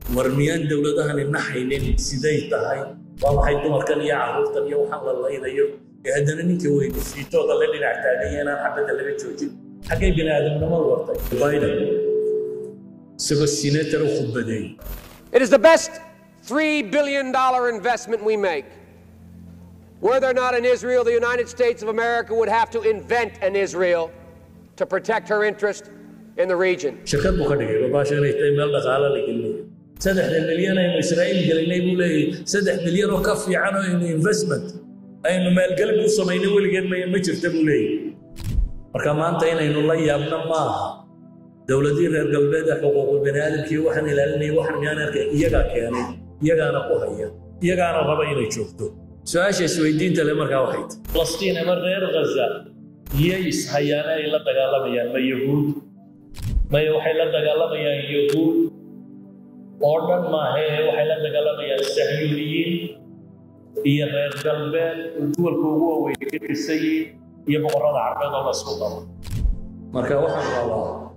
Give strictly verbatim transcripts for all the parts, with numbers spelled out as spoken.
ورميان دولتها النحيين سيديتها هاي وما حيد دمر كان يعرف كان يوحنا الله ينيو هذا نيك وين في توقع اللي نعتادي أنا حبيت اللي بتشوفي حكي بني آدم نمر وقتي بايدن سبب السيناتر وخبدين. It is the best three billion dollar investment we make. Were there not an Israel, the United States of America would have to invent an Israel to protect her interest in the region. شركات بخارية بباشر يتعمل لك على الكلية. سدح المليون إنه إسرائيل قال لنا يقول لي سدح مليون وكفي عنه إنه investment. أي إنه ما القلب وصمينه اللي قال ما يمشي تقول لي. مركمان تينا إنه الله يابنا ما. دولتي غير قلبي حقوق البني آدم كي وحن إلى أني وحن يعني يجا كياني يجا أنا قهية يجا أنا ربعي نشوفته. سؤال سويدين تلمر واحد. فلسطين أمر غير غزة. ييس هيانا إلا تقال ميان ما يهود. ما يوحي لا تقال ميان يهود. أردن ما هي وحي لا تقال ميان الصهيونيين. هي غير قلبي الدول القوة ويكفي السيد يبغى رضع عباد الله سبحانه. مركا وحن الله.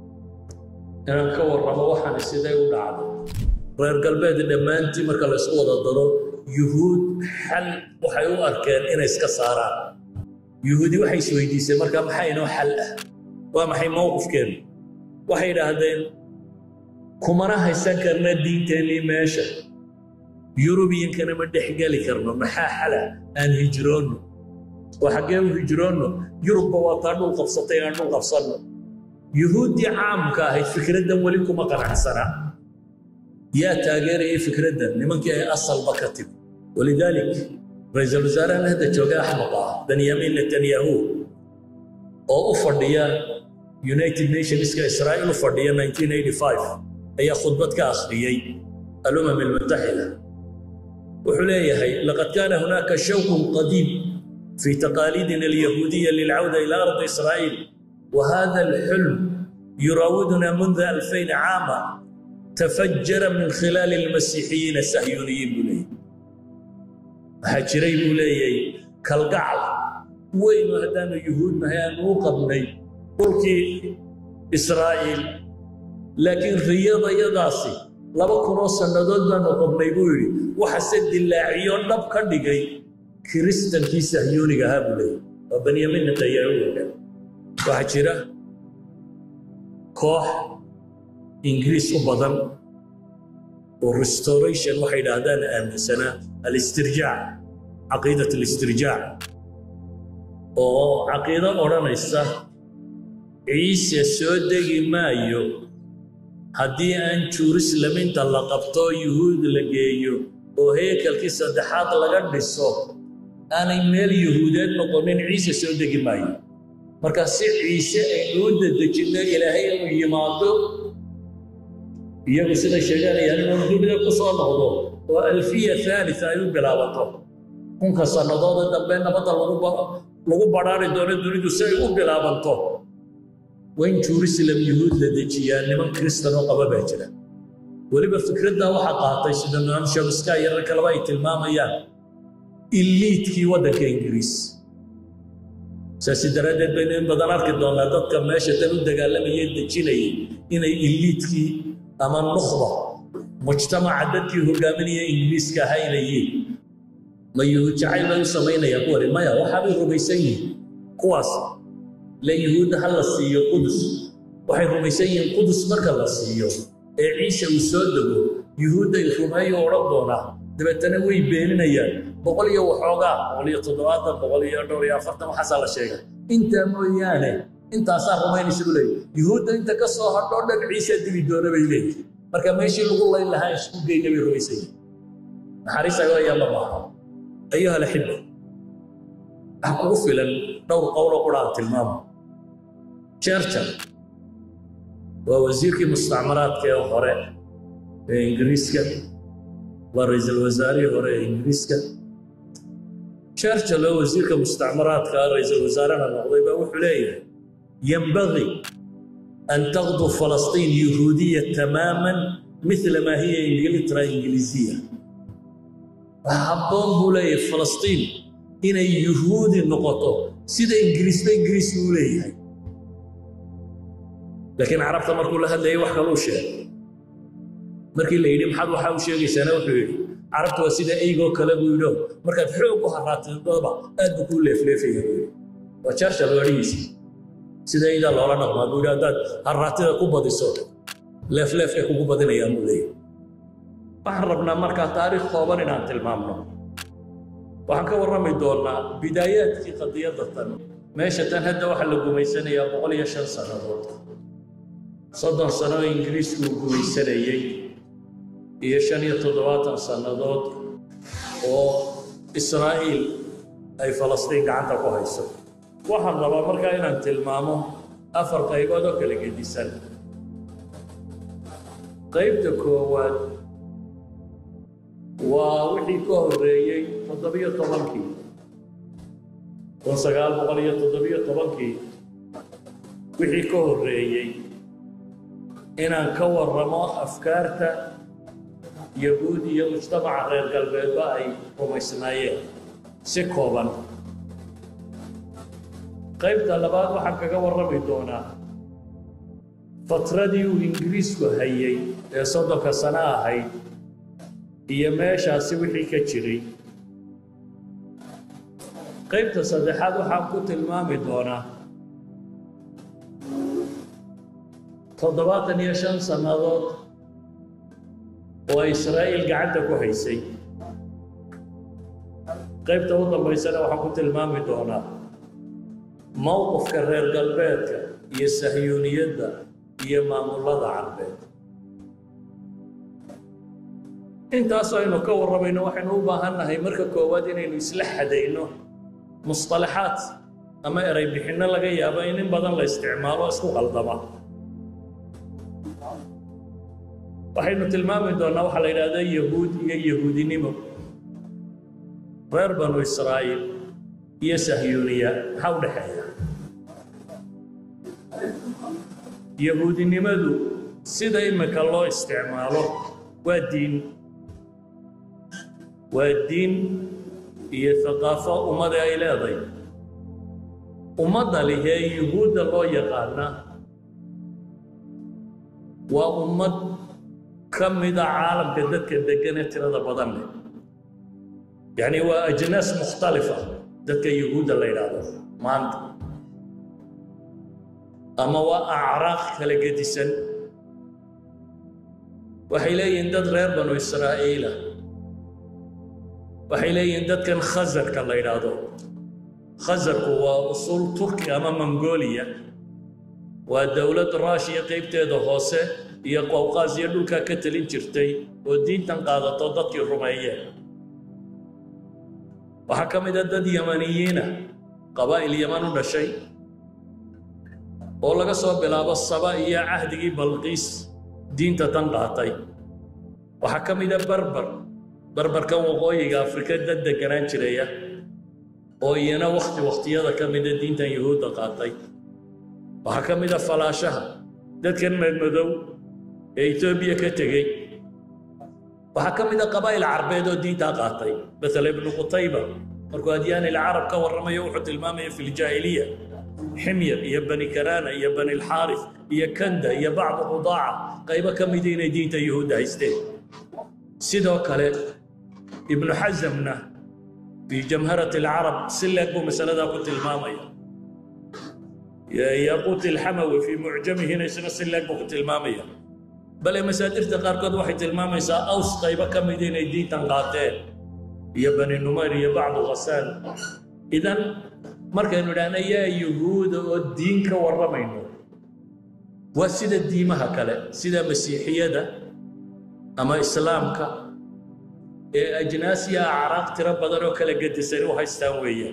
أنا كور ربا وحن السيداي ودعنا. غير قلبي دمانتي مركا الأسود الضرر. يهود حل وحيو أركان إنا إسكسارا يهودي وحي سويدي سمركا محاينو حلقة وما حي موقف كان وحي هذين كمرا هيسان كرنا دين تاني ماشا يوروبيين كان مدح قالي كرنا محا حلا أن هجرونه وحقاو هجرونه يوروبا وطانو القفصتين أنو القفصنا يهودي عام كاهي فكرة دم وليكم أقرع سنة يا تاجري فكرة دم لمن كي أصل بكتب ولذلك رئيس الوزراء هذا جوجا حمقا بنيامين نتنياهو أو أفرديا يونايتد نيشنز كإسرائيل أفرديا ألف وتسعمائة وخمسة وثمانين هي خطبة كأخرية الأمم المتحدة وحليها هي لقد كان هناك شوق قديم في تقاليدنا اليهودية للعودة إلى أرض إسرائيل وهذا الحلم يراودنا منذ ألفين عاما تفجر من خلال المسيحيين الصهيونيين بلي هاجري بلي كالقعل وين هدان يهودنا هي نوقبني قلكي إسرائيل لكن رياضة يداسي لما كنوا سندودنا نوقبني بولي وحسد اللاعيون نبقى دقي كريستن كي صهيوني هابلي وبنيامين نتنياهو وهاجرة كوح إنجليز وبدن والريستوريشن وحيد هذان آمن سنة الاسترجاع عقيدة الاسترجاع أو عقيدة أورانيسا عيسى سودة مايو هدي أن تورس لمن تلقبتو يهود لجيو وهيك الكيسة دحات لقد الصوت أنا ميل يهودات نقولين عيسى سودة مايو مركز عيسى يهود دجنا إلهي ويماتو iyagu sida sheeganayaan inuu dibada ku soo noqdo oo alfiya thalitha ay u bilaabato kunka sanadooda dambe nabada lagu lagu baraari doono dunidu si ay u bilaabanto wayn Jerusalem yahuud la dejiyaan niman kristaan oo qaba baa jira waliba fikradda waxa qaatay sida niman shabiska yar kala way tilmaamayaan elite-kii wadanka Ingiriis saasi daradeed bayn badan arki doonaa dadka meesha tan u dagaalamaya dejinayay inay elite-kii أما النخبة مجتمع عددي هرقامنية إنجليز كهايليين ما يهجعي ما يسمينا يقول ما يا وحابي رميسيين قواس لا يهود هلا السيو قدس وحي رميسيين قدس مركز السيو عيشة وسودبو يهود يخرمي وربنا دبتنا وي بيننا يا بقول يا وحوغا بقول يا تضوات بقول يا دور يا فرت ما حصل شيء أنت مويانه أنت صار رميني سبلي يهود أنت كسر هالدور عيسى دبي دور بيلي مركا ماشي لقول الله إلا هاي شو جاي نبي رئيسي حارسة يا الله أيها الأحبة أقول في الدور قول قرآن المام تشرشل ووزير المستعمرات كي هراء إنجليز كا ورئيس الوزراء هراء إنجليز كا تشرشل وزير المستعمرات كا رئيس الوزراء نقضي وحليه ينبغي أن تغدو فلسطين يهودية تماماً مثل ما هي إنجلترا إنجليزية. حبون بولاي فلسطين إن يهود النقطة سيدا إنجليز بإنجليز بولاي لكن عرفت مركو لها اللي واحد قالوا شيء markii la yidhi maxaad waxa uu sheegaysana wuxuu yidhi carabtu waa sida eygoo kale buu yidhi markaad xoog u haraatidaba aad buu kuu leefleefaya buu yidhi waa Churchill warigiisa sida eyda loola dhaqmaa buu yidhi haddaad haraatida ku badiso leefleefkay kugu badinayaan buu leeyahay waxaan rabnaa markaa taariikh kooban inaan tilmaamno waxaan ka warrami doonaa bidaayaadkii qadiyadda tan meesha tan hadda waxaa la gumaysanayaa boqol iyo shan sannadood soddon sano oo ingiriisku uu gumaysanayey iyo shan iyo toddobaatan sannadood oo Israa'iil ay Falastiin gacanta ku hayso waxaan rabaa markaa inaan tilmaamo afar qaybood oo kala gedisan qaybta koowaad waa wixii ka horreeyey toddobiyo tobankii kun sagaal boqol iyo toddobiyo tobankii wixii ka horreeyey inaan ka warramo afkaarta yahuud iyo mujtamaca reer galbeedba ay rumaysnaayeen si kooban qaybta labaad waxaan kaga warrami doonaa fatradii uu ingiriisku hayay ee soddonka sano ahayd iyo meeshaasi wixii ka jiray qaybta saddexaad waxaan ku tilmaami doonaa toddobaatan iyo shan sannadood oo ay Israa'iil gacanta ku haysay qaybta u dambaysana waxaan ku tilmaami doonaa mowqifka reer galbeedka iyo sahyuuniyadda iyo maamulada carbeed intaas aynu ka warramayno waxaynu u baahannahay marka koowaad inaynu isla xadayno mustalaxaad ama eray bixinno laga yaabo in in badan la isticmaalo isku qaldama waxaynu tilmaami doonaa waxaa la yidhaahdaa yahuud iyo yahuudinimo reer banu Israa'iil iyo sahyuuniya maxaa u dhexeeya yahuudinimadu sida imika loo isticmaalo waa diin waa diin iyo thaqaafo ummada ay leedahay ummadda lihee yuhuudda loo yaqaana waa ummad ka mida caalamka dadka degan ee tirada badan leh yacni waa ajnaas mukhtalifa dadka yuhuudda la yidhaahdo maanta ama waa acraaq kala gedisan waxay leeyihiin dad reer banu Israa'iila waxay leeyihiin dadkan khazarka la yidhaahdo khazarku waa usul turki ama mongolia waa dowlad raashiya qaybteeda hoose iyo qowqaas iyo dhulka ka talin jirtay oo diintan qaadato dadkii rumeeyeen waxaa ka mid ah dad yamaniyiina qabaa'il yaman u dhashay oo laga soo bilaabo saba iyo cahdigii balqiis diinta tan qaatay waxaa ka mid ah barbar barbarkan waqooyiga afrika dad deganaan jiraya oo iyana wakhti wakhtiyada ka mida diintan yuhuudda qaatay waxaa ka mid ah falaashaha dadkan madmadow ee Itoobiya ka tegey waxaa ka mid ah qabaa'il carbeed oo diinta qaatay مثلا ibn Qutayba markuu adyaan العرب ka warramayo wuxuu tilmaamaya fi الجاهلية حمير iyo bani Kanaana iyo bani الحارث iyo Kanda iyo bacd Qudaa qayba ka mid inay diinta yuhuudda haysteen sidoo kale ibn Hazmna في جمهرة العرب سلك بمسألة قلت المامية ياقوت الحموي في معجمه هنا سلك بقلت المامية بل مسادر تقاركض واحد المامية أوس طيبة كم يدين الدين تنقاتين يا بني النمير يا بعض غسان إذن مركز لنا يا يهود الدين كورمينه وسيد الدين هكذا سيد مسيحية ده أما إسلامك أجناس يا عراق ترى بدروا كلا قد سنوها يستويا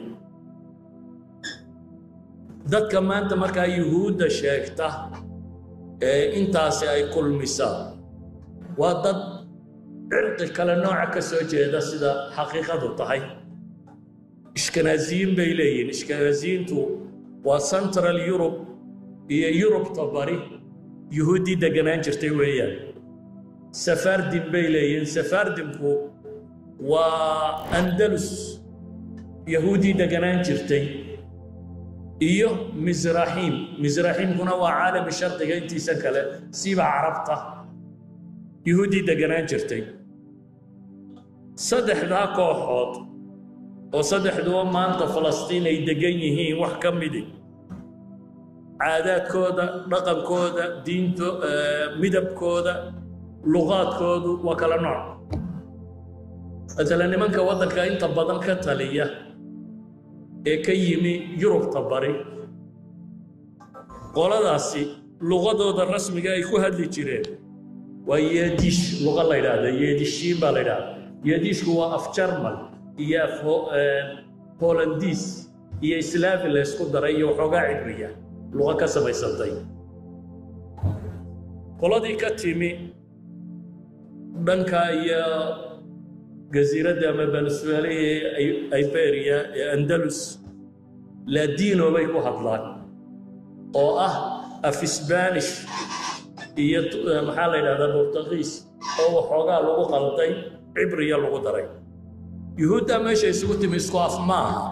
ذات كمان تمركا يهود شاكته انت ساي كل مثال وضد عرق كلا نوع كسوجه ده سدا حقيقه طحي اشكنازيين بيلين اشكنازيين تو وسنترال يوروب هي يوروب طبري يهودي دغنان جرتي ويان سفاردين بيلين سفاردين كو وأندلس يهودي دقنان جرتي إيوه مزراحيم مزراحيم هنا وعالم الشرق انتي سكلة سيبا عربطة يهودي دقنان جرتي صدح ذا كوحوط وصدح ذو ما أنت فلسطين يدقينيهين وحكم دي عادات كودا رقم كودا دين مدب كودا لغات كودا وكلا نوع مثلا من كوضك أنت بدن كتالية كيمي يوروب تباري قولا داسي لغة الرسمية يكون هاد لجيرين ويديش لغة لا يراد يديشين بالا يراد يديش هو أف جرمال هي هولنديس هي إسلافي اللي يسكو درية وحوقا عبرية لغة كسبة يسلطين قولا دي كتيمي دنكا هي جزيرة داما بنسوالي أيبيريا أندلس لا دين وبيكو هطلان أو أه أف إسبانيش هي محل هذا برتغيس أو حوجا لغو قلتين عبرية لغو دري يهودا ماشي يسوتي مسكو أفماها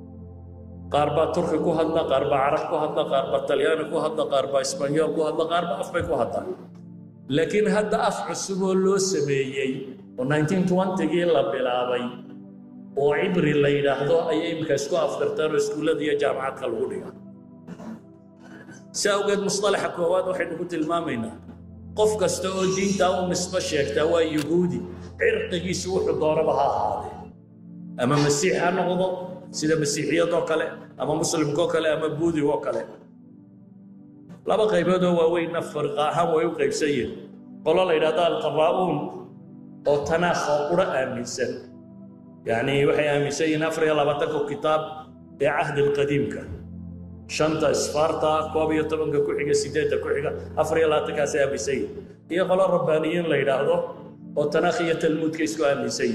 قاربا تركي كو هذا قاربا عرب كو هذا قاربا طليان كو هذا قاربا إسبانيول كو هذا قاربا أفبي كو هذا لكن هذا أف عسبو لو سميي و nineteen twenty gii la bilaabay oo cibri la yiraahdo ay imka isku afkartaan iskuulada iyo jaamacadka lagu dhigaa saawgeed mustalaxa koowaad waxaynu ku tilmaamaynaa qof kasta oo diinta uu nisba sheegta waa yahuudi cirqigiisu wuxuu doonaba ha ahaadee ama masiix ha noqdo sida masiixiyadoo kale ama muslimkoo kale ama buudi oo kale laba qaybood oo waaweyn farqa ahaan way u qaybsan yihiin qolo la yiraahdo alqabaa'uun أو تناخ قرأ آمنسن يعني وحي آمنسين أفريا لبتكو كتاب عهد القديم كان شنطة سفارتا كوبية طبنك كوحيقة سيدات كوحيقة أفريا لا تكاسي آمنسين هي قال الربانيين لا يراهدو أو تناخية الموت كيسكو آمنسين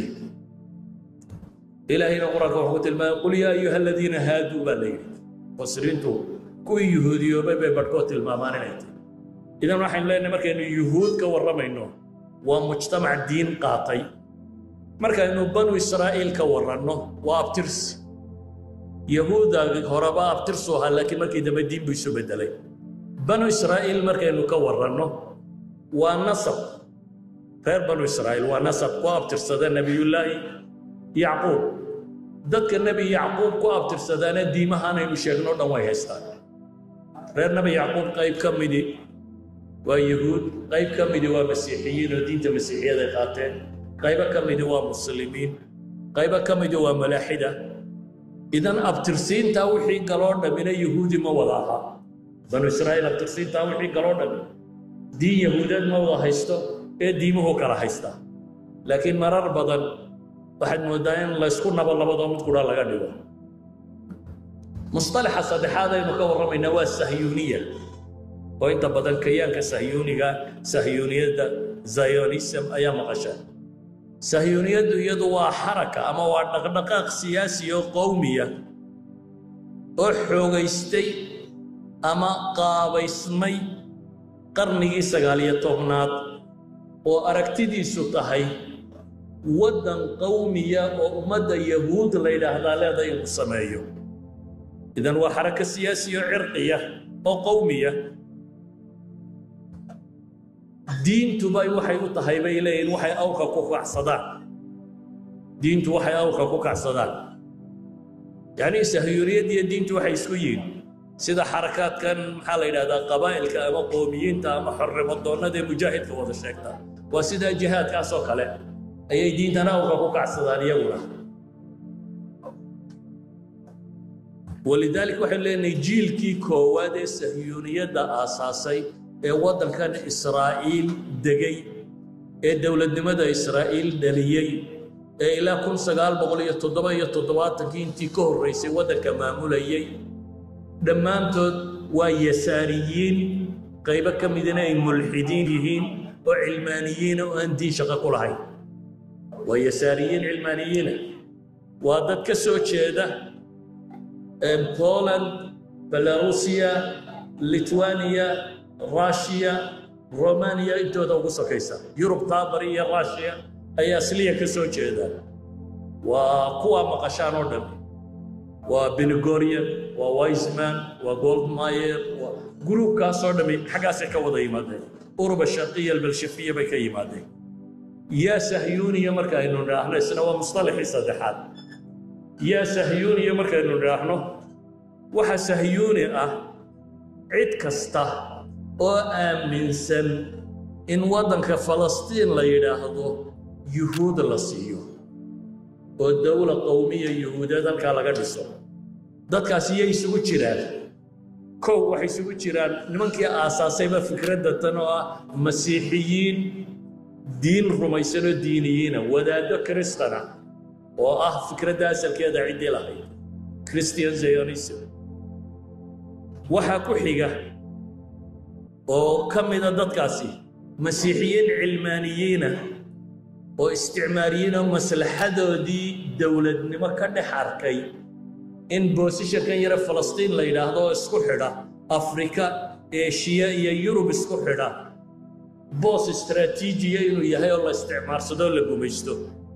إلى هنا قرأ كوحوة الماء قل يا أيها الذين هادوا بالليل وصرينتو كوي يهودي وبيبي بركوت المامان نايتي إذا راح نلاقي مركز يهود كورمينو ومجتمع الدين قاطي مركا انه بنو اسرائيل كورنو وابترس يهودا هربا ابترسوها لكن مركا دم الدين بيسو بدلي بنو اسرائيل مركا انه كورنو ونصب غير بنو اسرائيل ونصب وابترس هذا نبي الله يعقوب ذاك النبي يعقوب وابترس هذا ديمها انا يشيغنو دون ويهستان غير نبي يعقوب قيب كمدي ويهود قيب كمدي ومسيحيين ودين المسيحية ذي قاتين قيب كمدي ومسلمين قيب كمدي وملاحدة إذن أبترسين تاوحي قالونا من اليهود ما وضعها بنو إسرائيل أبترسين تاوحي قالونا دي يهودات ما وضعها يستو إيه دي مهو كرا هيستا لكن مرار بدل واحد مدين لا يسكن بالله بدل مذكورا لغا مصطلح الصدح هذا مكور من نواة الصهيونية وإنت بدل كيان كصهيونية صهيونية زيونيسم أيام غشان صهيونية يدو حركة أما ودقدقاق سياسي وقومية أحوغيستي أما قابيسمي قرني سغالية طغنات وأركتدي ستهي ودن قومية وأمد يهود ليلة هذا لا يقسميه إذن هو حركة سياسية عرقية أو قومية diintu bay waxay u tahay bay leeyihiin waxay awka ku kacsadaan diintu waxay awka ku kacsadaan yani sahiyuriyad iyo diintu waxay isku yihiin sida xarakaadkan maxaa la yiraahdaa qabaa'ilka ama qoomiyinta ama xorrimadoonada ee mujaahidka wada sheegta waa sida jihaadkaas oo kale ayay diintana awka ku kacsadaan iyaguna ولذلك waxay leeyahay jiilkii koowaad ee sahiyuriyada aasaasay ee wadankan Israa'iil degay ee dawladnimada Israa'iil dhaliyay ee ilaa kun sagaal boqol iyo toddoba iyo toddobaatan intii ka horeysay wadanka maamulayay dhammaantood waa yasaariyiin qayb ka midna ay mulxidiin yihiin oo cilmaaniyiin oo aan diin shaqo ku lahayn waa yasaariyiin cilmaaniyiin waa dad ka soo jeeda Poland Belarusia Lithuania روسيا رومانيا انتو دوغو سكيسا يوروب تابريا روسيا اي اصليه كسو جيدا وكوا مقشانو دم وبنغوريا ووايزمان وغولد ماير وجروب كاسو دم حاجه سكا ودا يمد أوروبا الشرقية البلشفية بكي مادي يا سهيوني يا مركا إنه نراهنه سنوا مصطلح صدحات يا سهيوني يا مركا إنه نراهنه وح سهيوني أه عد كسته وآمن سن إن وطن كفلسطين لا يراهدو يهود لصيو والدولة قومية يهودية ذلك على قدسه ذلك أسيء يسوي جيران كو waxay isugu jiraan nimankii aasaasayba fikradda tan oo ah masiixiyiin diin rumaysan oo diiniyiin wadaado kristana oo ah fikradda asalkeeda cidii lahayd Christian Zionism waxa ku xiga oo kamida dadkaasi masiixiyiin cilmaaniyiin oo isticmaariyiin oo maslaxadoodii dawladnimo ka dhex arkay in boosisha kan yara Falastiin la yiraahdo isku xidha Afrika Asia iyo Yurub isku xidha boos istaraatiijiye inuu yahay oo la isticmaarsado la gumaysto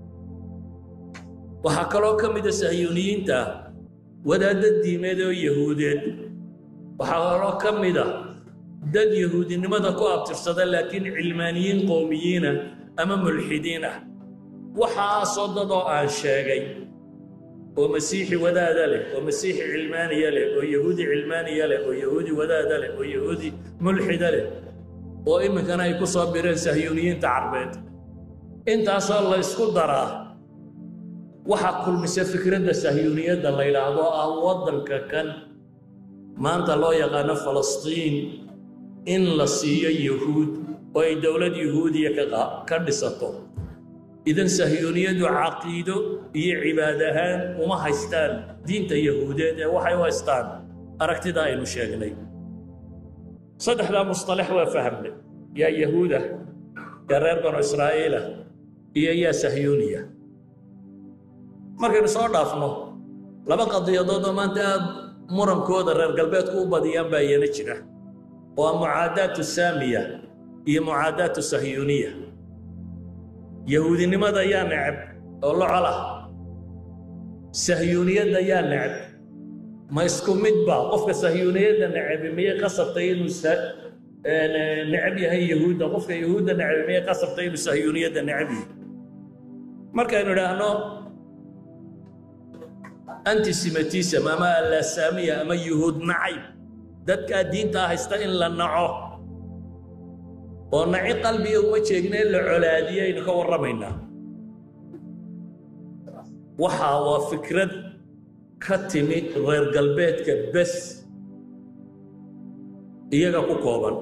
waxa kaloo kamid ah Sahiyuuniyiinta wadaadada diimeed oo Yahuudeed waxa kaloo kamid ah dad Yahuudinimada ku abtirsada laakiin cilmaaniyiin qowmiyiin ama mulxidiin ah waxa soo dad oo aan sheegay ومسيحي ودادا له ومسيحي علماني له ويهودي علماني له ويهودي ودادا له ويهودي ملحد له وإما كان يكون صابرين سهيونيين تعربت انت أصلا الله يسكت دراه وحق كل مسا فكرة السهيونية الله يلعبوا أوضل كان ما أنت الله يغانا فلسطين إن لصية يهود وأي دولة يهودية كردسته إذن سهيونية عقيدة هي عبادها وما هيستان دين يهودية وحي وهيستان أركت داين وشاغلي صدح لا مصطلح وفهم لي يا يهودة يا رير بنو إسرائيل يا يا سهيونية مركن صار دافنو لما قضية ضد ما أنت مرم كود رير قلبيت كوبا ديان باينتشنا ومعاداة السامية هي معاداة السهيونية يهودي لماذا يا نعب الله على سهيونية يا نعب ما يسكن مدبا قفك سهيونية نعب مية قصبتين وس نعب هي يهودا قفك يهودا نعب مية قصبتين وسهيونية نعبي مركا إنه لأنه أنتي سيمتيسم أما السامية أما يهود نعيب دتك دين تاهستين لنعوه ونعي قلبي وجهنا العلادية ينكور رمينا وحا فكرة كتمي غير قلبيتك بس إياك كوكوبا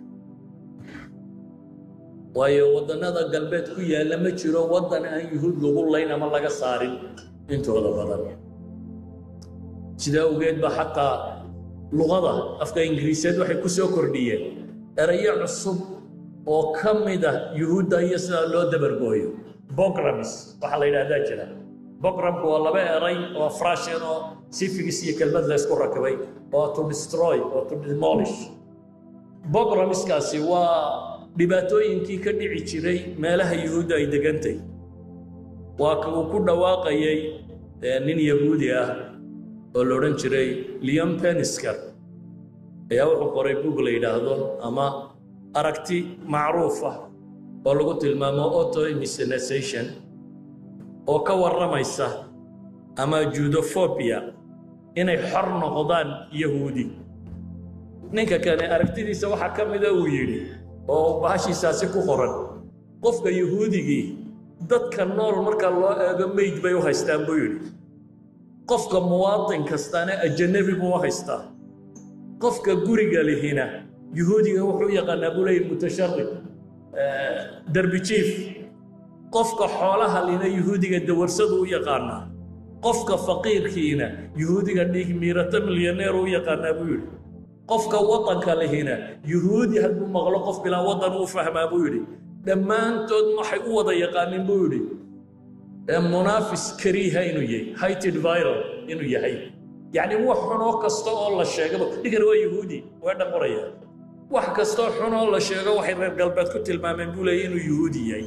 ويا ودنا ذا قلبيتك يا لما تشرو ودنا أن يهود لغول لينا ما لقى صارين انتو هذا بدل سيدا وقيت بحقا لغة أفكا إنجليزيات وحي كسو كردية أريع الصب oo kamida yuhuudda iyo sida loo dabargooyo bogramis waxa la yiraahdaa jira bogramku waa laba eray oo frashen oo sifigis iyo kelmad la isku rakabay oo to destroy oo to demolish bogramis kaasi waa dhibaatooyinkii ka dhici jiray meelaha yuhuudda ay degantay waa kuwa ku dhawaaqayay nin yahuudi ah oo la oran jiray Leon Pennisker ayaa wuxuu qoray book la yiraahdo ama أركتي معروفة ولقيت الماما أوتو إميسينيسيشن أو كور رميسة أما جودوفوبيا إنه حرن غضان يهودي نيكا كان أركتي دي سوا حكم إذا ويري أو باشي ساسكو خورن قفك يهودي جي دت كان نور مركا الله جميد بيو هايستان بيوري قفك مواطن كستانة أجنبي بو هايستان قفك جوري قالي هنا يهودي هو يقان أبولي المتشرد دربي تشيف قفك حولها لنا يهودي قد ورسدوا يقانا قفك فقير كينا يهودي قد ديك ميرة مليونير ويقان أبولي قفك وطن كالهنا يهودي هدو مغلقف بلا وطن وفهم أبولي لما أنتو محي وضا يقان أبولي منافس كريها إنو يهي هايتد فايرال إنو يهي يعني هو حنو كستو الله الشيء ديكن هو يهودي وهذا قرية واحد كستو حنو الله الشيء واحد غير قلبات كنت المامن بولا إنه يهودي يعني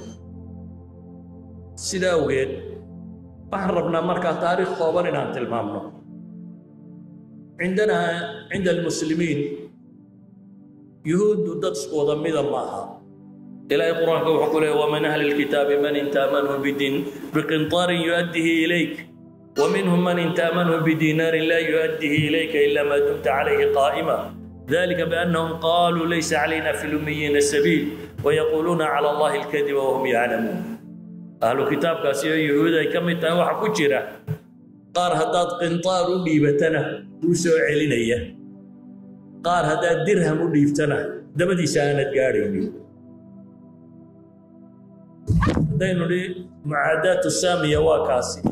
سيدا وغير بحربنا مركز تاريخ طوبان عن المامنو عندنا عند المسلمين يهود ضد سقوط ميدا معها إلى القرآن وحكوا ومن أهل الكتاب من إن تأمنه بدين بقنطار يؤديه إليك ومنهم من إن تأمنه بدينار لا يؤديه إليك إلا ما دمت عليه قائما ذلك بأنهم قالوا ليس علينا في الأميين السبيل ويقولون على الله الكذب وهم يعلمون. أهل الكتاب كاسيو يهودا كم يتوحى كجرة قار هداد قنطار ديبتنا وسو علينيا قار هداد درهم ديبتنا دبدي سانة قاريني دينو لي معادات السامية واكاسي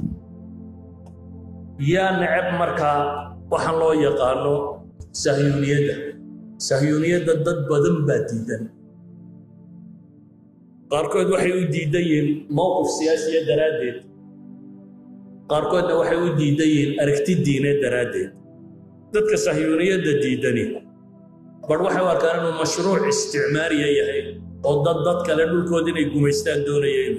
يا نعب مركا وحن لو يقانو صهيونية صهيونية ضد بدن باتيدا قاركود waxay u diidayeen mowqif siyaasi daraadeed qaarkoodna waxay u diidayeen aragti diineed daraadeed dadka sahyuuniyada diidani bar waxay u arkaan inuu mashruuc isticmaari yahay oo dad dad kale dhulkooda inay gumaystaan doonayeen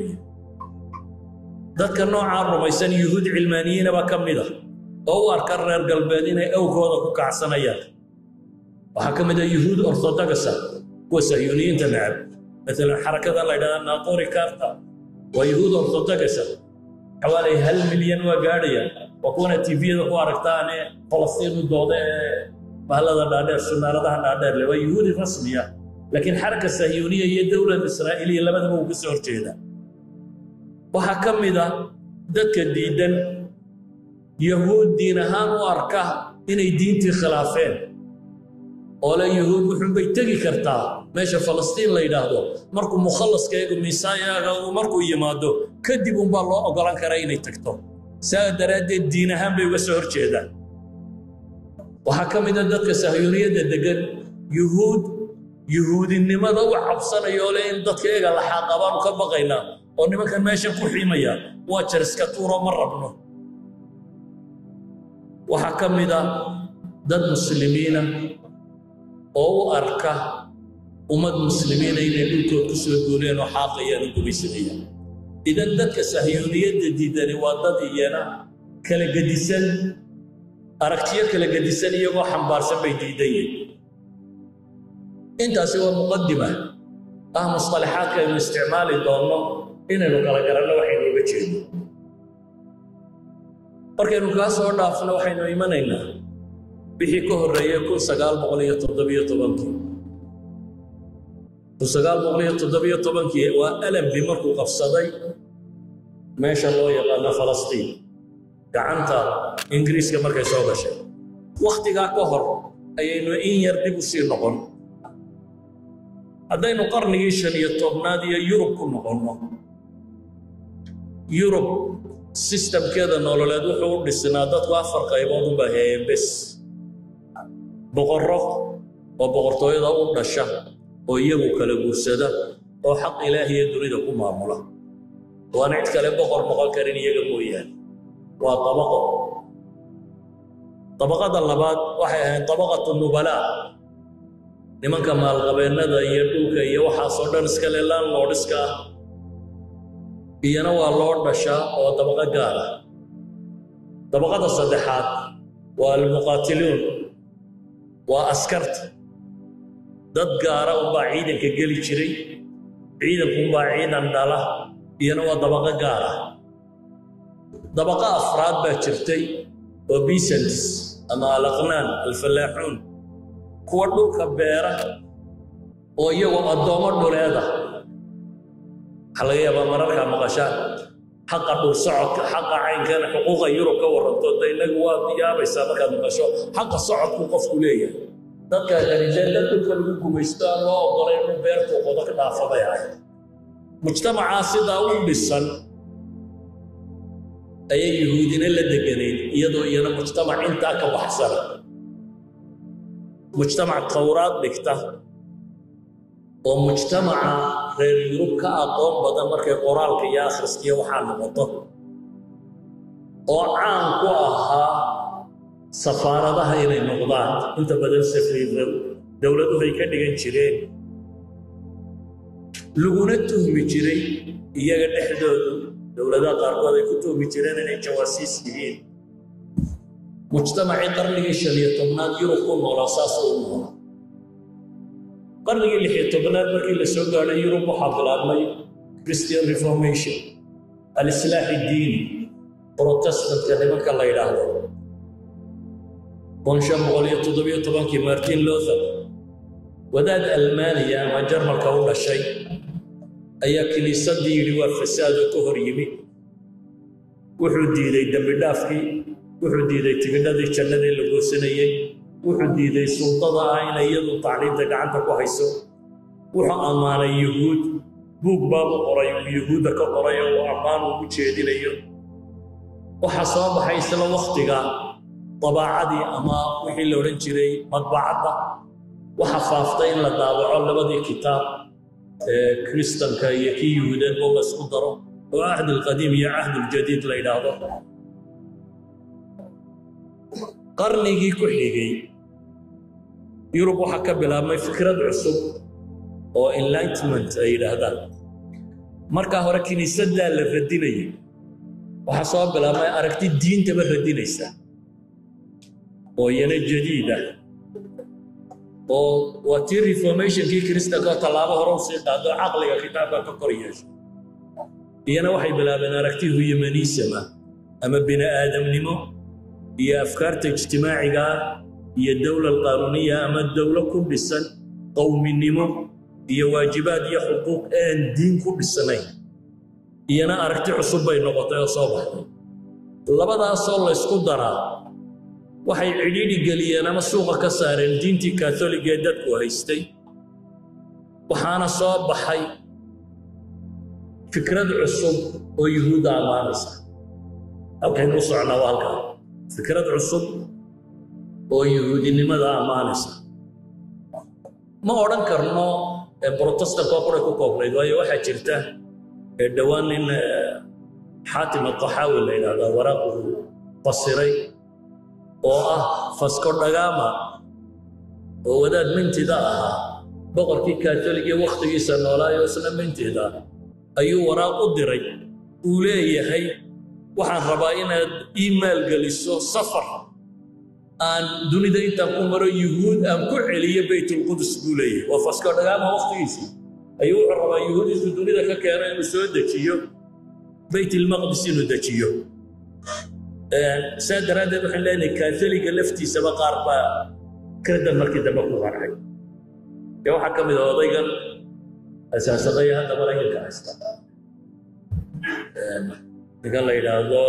dadka nooca rumaysan yuhuud cilmaaniyiina ba kamid ah oo u arkaan reer galbeed inay awgooda ku kacsanayaan waxa kamid ah yuhuud ortodogsa kuwa sahyuuniyiinta nacab مثلا حركة الله إذا ناطوري كارتا ويهود أرثوذكس حوالي هل مليون وقارية وكون تي في ذو عرفتاني فلسطين ودودة بهلا نادر سنارة نادر لو يهود رسمية لكن حركة الصهيونية هي الدولة الإسرائيلية لما تبغوا كسر كذا وحكم إذا ذك ديدا يهود دينها وأركه إن الدين تخلافين ولا يهود وحن بيتجي كرتا ماشي فلسطين لا يدهدو مركو مخلص كيغو ميسايا ومركو يمادو كدبون با لو اوغلان كرا inay tagto saa daraadeed diin ahaan bay uga soo horjeedaan waxa kamid ah dadka sahyuuniyada degan yuhuud yuhuudinimada u cabsanayo in dadka iyaga la xaqabaan ka baqayna oo nimankan meesha ku xiimaya waa jariska tuuro ma rabno waxa kamid ah dad muslimiina oo arka ummad muslimiin ay dhulkood ku soo duuleen oo xaqayaan u gubaysanayaan idan dadka sahyuuniyada diidani waa dad iyana kala gadisan aragtiyo kala gadisan iyagoo xambaarsan bay diidayeen intaasi waa muqaddima ah mustalahaadka aynu isticmaali doono inaynu kala garanno waxaynu uga jeedno markaynu kaa soo dhaafno waxaynu imanaynaa bixii ka horreeyay kun sagaal boqol iyo toddobiyo tobankii kun sagaal boqol iyo toddobiyo tobankii waa alambi markuu qabsaday meesha loo yaqaano falastiin gacanta ingiriiska markay soo gashay waqtigaa ka hor ayaynu in yar dib u sii noqon haddaynu qarnigii shan iyo tobnaad iyo yurub ku noqonno yurub sistamkeeda nololeed wuxuu u dhisnaa dadku afar qaybood u baahayeen bes boqorro oo boqortooyada u dhasha oo iyagu kala guursada oo xaq ilaahiya dunida ku maamula waana cid kale boqor noqon karin iyaga mooyaane waa tabaqo tabaqada labaad waxay ahayd tabaqatu nubalaa nimanka maalqabeennada iyo dhulka iyo waxaasoo dhan iska le landlordska ah iyana waa loo dhashaa oo tabaqo gaar ah tabaqada saddexaad waa almuqaatiluun waa askarta dad gaara unbaa ciidanka geli jiray ciidanku unbaa ciidan dhala iyana waa dabaqo gaar ah dabaqo afraad baa jirtay oo peasants ama alaqnaan alfallaaxuun kuwa dhulka beera oo iyagoo addoomo dhuleeda waxaa laga yaabaa mararkaa maqashaan xaqa dhul socodka xaqa caynkana xuquuqa yurub ka waranto da inagu waad yaabaysaa markaad maqasho xaqa socodku qofku leeyahay dadka qariseen dad dhulka lagu gumaysto aan loo ogolay inuu beertu qodo ka dhaafo bay ahayd mujtamacaa sidaa u dhisan ayay yuhuudina la deganayd iyadoo iyana mujtamac intaa ka baxsana mujtamac tawraad dhigta oo mujtamaca reer yurub ka aqoon badan markay qoraalka iyo akhriskiya waxaa noqoto oo caan ku ahaa safaaradaha inay noqdaan inta badan safiirada dowladuhu ay ka dhigan jireen laguna tuhmi jiray iyaga dhexdoodu dowladaha qaarkood ay ku tuhmi jireen inay jawaasiis yihiin mujtamacii qarnigii shan iyo tobnaad yurub ku noolaa saas u noolaa qarnigii lix iyo tobnaad markii la soo gaadhay Yurub waxaa bilaabmay Christian Reformation al-islaax diini Protestant-ka nimanka la yidhaahdo kun shan boqol iyo toddoba iyo tobankii Martin Luther wadaad Almaaniya ama Jarmalka u dhashay ayaa kiniisadii yidhi waa fasaad oo ka hor yimi wuxuu diiday dambi dhaafkii wuxuu diiday tigidhadii jannadii la goosanayay wuxuu diiday sultada ah inay iyadu tacliinta gacanta ku hayso wuxuu ammaanay yuhuud buug baa u qoray yuhuudda ka qoray oo ammaan ugu jeedinayo waxaa soo baxay isla waqtiga dabaacadii ama wixii la odhan jiray madbacadda waxaa faaftay in la daabaco labadii kitaab ee kristanka iyo kii yuhuudeed oo la isku daro oo ahdi alqadiim iyo ahdi aljadiid la yidhaahdo qarnigii ku xigay Yurub waxaa ka bilaabmay fikrad cusub oo enlightenment ay yidhaahdaan markaa hore kiniisaddaa la radinayay waxaa soo bilaabmay aragti diintaba radinaysa oo iyana jadiid ah oo waa tii reformationkii kiristanka tallaabo hore u sii qaado caqliga kitaabka ka kor yeesho iyana waxay bilaabeen aragti humanism ama bini aadamnimo iyo afkaarta ijtimaaciga iyo dawlad qaanuuniya ama dawlad ku dhisan qowminimo iyo waajibaad iyo xuquuq aan diin ku dhisanayn iyana aragti cusub bay noqotay oo soo baxday labadaasoo la isku daraa waxay cidhiidhi geliyeen ama suuqa ka saareen diintii kaatoliga ee dadku haystay waxaana soo baxay fikrad cusub oo yuhuudda ammaanaysa halkaynu u socnaa waa halkaa fikrad cusub oo yuhuudinimada ammaanaysa ma odhan karno protestant oo qura ku koobnayd waayo waxaa jirta dhowaan nin xaatim altaxaawi la yidhaahdo waraaqu fasiray oo ah Vasco da Gama oo wadaad mintida ahaa boqorkii kaatoliga waqtigiisa noolaayo isla mintida ayuu waraaq u diray uu leeyahay waxaan rabaa inaad email geliso safar aan dunida intaan ku maro yuhuud aan ku celiyo baytul qudus buu leeyahay waa Vasco da Gama waqtigiisa ayuu wuxuu rabaa yuhuudisu dunida ka keeno inuu soo dejiyo baytul maqdis inuu dejiyo سادراد waxaan leenahay kaatoliga laftiisa ba qaar ba kada markii dambe ku qarxay ee waxa kamid ah odaygan asaasaqay hadda Mareykanka haysta ee digan la yiraahdo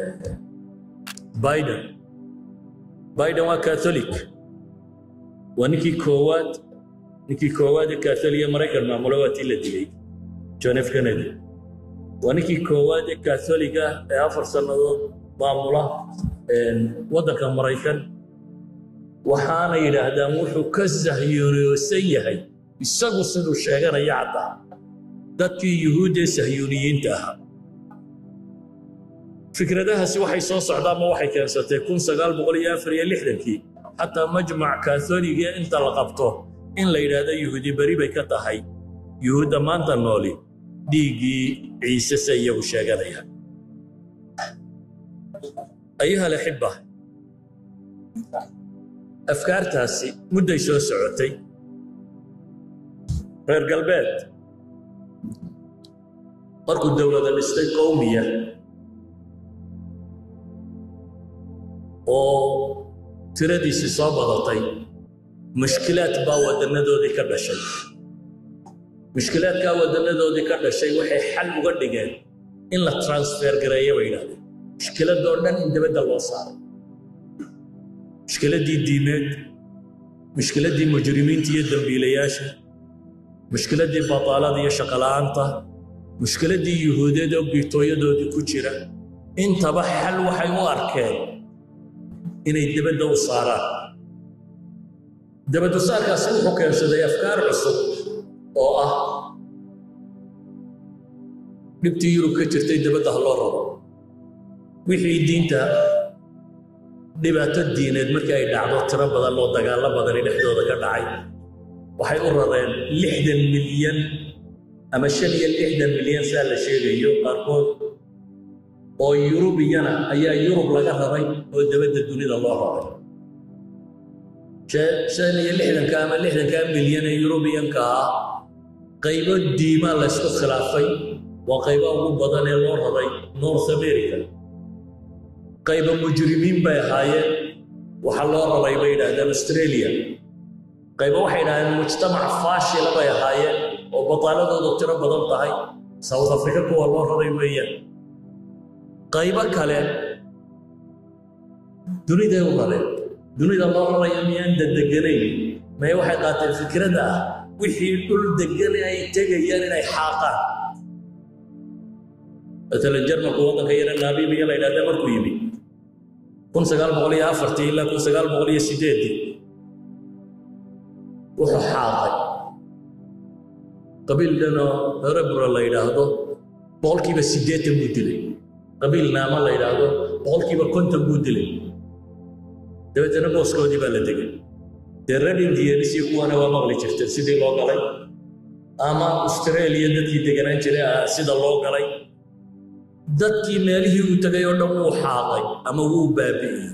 Biden Biden waa kaatolik waa ninkii koowaad ninkii koowaad ee kaatoliga Mareykan maamulo waa tii la dilay John F Kennedy waa ninkii koowaad ee kaatoliga ee afar sanadood maamula waddanka Mareykan waxaana yidhaahdaan wuxuu ka sahyuuniyeysan yahay isagu siduu sheeganaya cadda dadkii yuhuudda sahyuuniyiinta ahaa fikradahaasi waxay soo socdaan ma waxay keensatay kun sagaal boqol iyo afar iyo lixdankii xataa majmac kaatoliga inta la qabto in la yidhaahdo yuhuudi bari bay ka tahay yuhuudda maanta nooli dhiiggii ciise se iyagu sheeganayaan أيها الأحبة أفكار تاسي مدة يسوى سعوتي غير قلبات مركو الدولة الاستيق قومية و تردي سيصابة ضطي مشكلات باوة الندو ذي كرد شيء مشكلات باوة الندو ذي كرد شيء وحي حل مقدقين إن لا ترانسفير قرية وينادي مشكلة دورنا إن دبدا الوصار مشكلة دي دينات مشكلة دي مجرمين تيدم بيلياشة مشكلة دي بطالة دي شقلانطة مشكلة دي يهودة دي بيتوية دي كوشيرة انت بحل وحي واركان إن دبدا الوصارات دبدا الوصار كاسوحو كان سيدي أفكار عصب أو أه نبتي يورو كترتي دبدا هلورو wixii diinta dhibaato diineed markii ay dhacdo tiro badan loo dagaal badan dhexdooda ka dhacay waxay u radeen lixdan milyan ama shan iyo lixdan milyan saa la sheegayo qaarkood oo Yurubiyana ayaa Yurub laga rabay oo dabadda dunida loo rabay شان يلحدن كامل لحدن كامل مليون يوروبيان كا قيبو ديما لا اسكو خلافي وقيبو ugu badan ee loo raray North America qaybo mujrimiin bay ahaayeen waxa loo raray bay yiraahdeen Australia qaybo waxay yiraahdeen mujtamac faashil bay ahaayeen oo bataaladoodu tiro badan tahay South Africa kuwa loo raray weeyaan qaybo kale dunida u raray dunida loo raray miyaan dedeganay ma waxay qaateen fikrada wixii dhul degan ay tagayaan inay xaaqaan مثلا الجرمك وضعك يرى النبي بيلا إلى دمر كويبي كن سجال مغلية أفرتي إلا كن سجال مغلية سيدتي وحاقي قبل لنا ربر الله إلى هذا بقولك بس سيدتي مودلي قبل نام الله إلى هذا بقولك بكنت مودلي ده أنا بوسكو دي بلدك ترى دي نسي كوانا ومغلي شفت سيد الله علي أما أستراليا دتي تجران شري سيد الله علي dadkii meelihii uu tagay oo dhan uu xaaqay ama uu baabi'iyay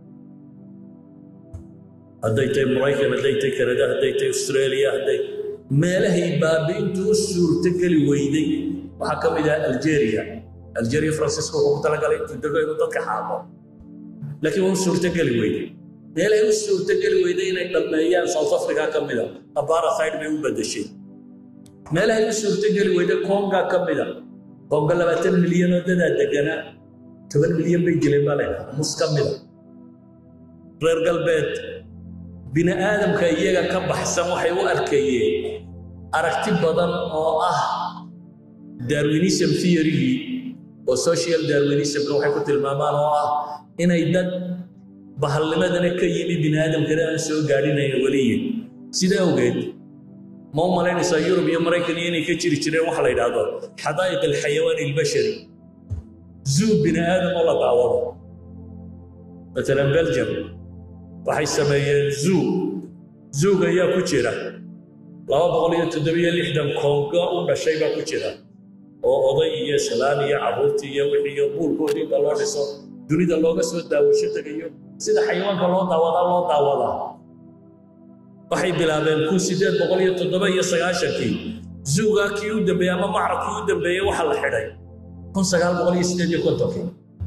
hadday tahay Maraykan hadday tahay Canada hadday tahay Australia hadday meelahay baabi'intu u suurtageli weyday waxaa ka mid ah Algeria Algeria Francisco wuxuu talagalay inuu dago inuu dadka xaaqo laakiin uu suurtageli weyday meelahay u suurtageli weyday inay dhammeeyaan South Africa ka mid ah apartheid bay u bedeshay meelahay u suurtageli weyday Congo ka mid ah Congo labaatan milyan oo dad degana toban milyan bay jileen baa muskamida reer galbeed bini aadamka iyaga ka baxsan waxay u arkayeen aragti badan oo ah Darwinism theory oo social Darwinism waxay ku tilmaamaan oo ah inay dad bahalnimadana ka yimi bini aadamka aan soo gaadhinayn waliyin sida ogeed ما هو مالين سيورب يا مريكان يني كتير كتير وحلا يدعو حدائق الحيوان البشري زو بني آدم والله تعوض مثلا بلجيم راح يسميه زو زو جايا كتيرة لا بغلية تدبيه اللي حدم كونغا ولا شيء بقى كتيرة أو قضية سلامية عبورتية وحية بول كودي الله نسوا دنيا الله قسوة داوشة تجيو سيد حيوان كله تعوض الله تعوضه waxay bilaabeen kun sideed boqol iyo toddoba iyo sagaashan zuuga kii u dambeeyay ama macrakii u dambeeyay waxa la xidhay kun sagaal boqol iyo siddeed iyo konton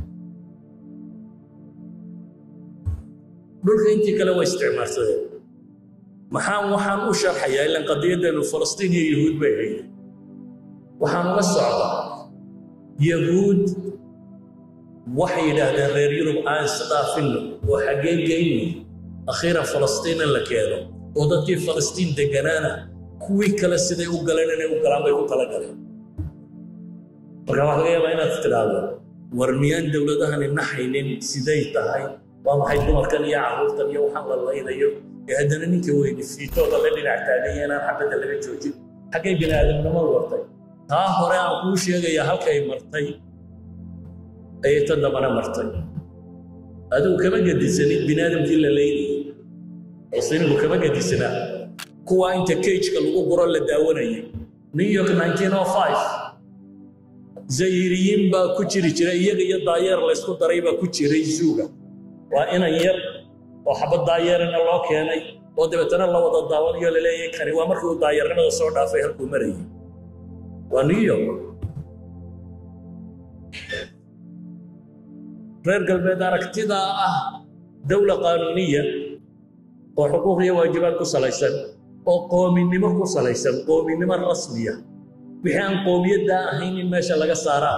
dhulka intii kale way isticmaalsadeen maxaan waxaan u sharxayaa ilaa qadiyadda Falastiin iyo Yahuud bay hayeen waxaan uga socdaa Yahuud waxay yidhaahdeen reer Yurub aan isdaafino oo xagee geeyni akhiran Falastiin la keeno oo dadkii Falastiin deganaana kuwii kale siday u galeen inay u galaan bay ku tala galeen marka waxa laga yaabaa inaad tiraahdo war miyaan dowladahani naxaynin siday tahay waa maxay dumarkan iyo carruurtan iyo waxaan la laynayo ee haddana ninka weyni fiitooda la dhinac taagayeen aan xabadda laga joojin xaggay bini aadamnimadu wartay taa hore aan kuu sheegaya halkay martay ayay tan dambana martay adigu kama gedisanin bini aadamkii la laynayay وصينه كما قديسنا كوا انت كيجك لو غورو لا داوناي نيويورك nineteen oh five زيريين با ku jiri jiray iyaga iyo daayeer la isku daray ba ku jiray zuuga waa in yar oo xabad daayeerna loo keenay oo dabeetana la wada daawanayo la leeyahay kari waa markii uu daayeernimada soo dhaafay halkuu maray waa New York reer galbeed aragtida ah dawla qaanuniya وحقوق هي واجبات كسليسن أو قومي نما كسليسن قومي نما رسمية بحين قومية دا هين ماشى لقى صارا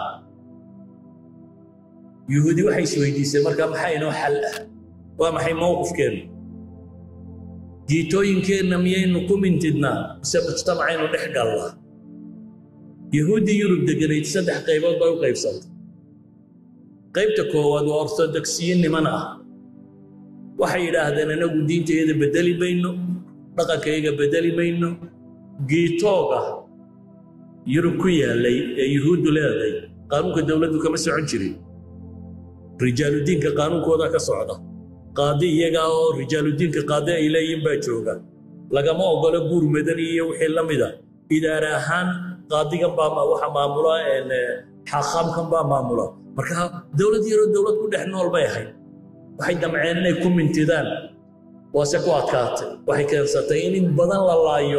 يهودي وحي سويدي سمر كم حينه حلقة وما حي موقف كان جيتو يمكن نميين نقوم انتدنا بسبب مجتمعين ونحق الله يهودي يورب دقريت سدح قيبات باو قيب صد قيبتك هو وارثوذكسيين نمنا waxay yiraahdeen anagu diinteeda bedeli mayno dhaqankayga bedeli mayno geetooga Yurub ku yaalay ee Yahuudu leedahay qaanuunka dawladdu kama socon jirin rijaaludiinka qaanuunkooda ka socda qaadi iyaga oo rijaaludiinka qaadi ay leeyihiin baa jooga lagama ogola guur madani iyo wixii la mid ah idaara ahaan qaadigan baa waxa maamula ee xaqamkan baa maamula marka dawlad yaro dawlad ku dhex nool bay ahayd waxay damceen inay ku mintidaan وسكوات كات وحي كان ستين بدن للايو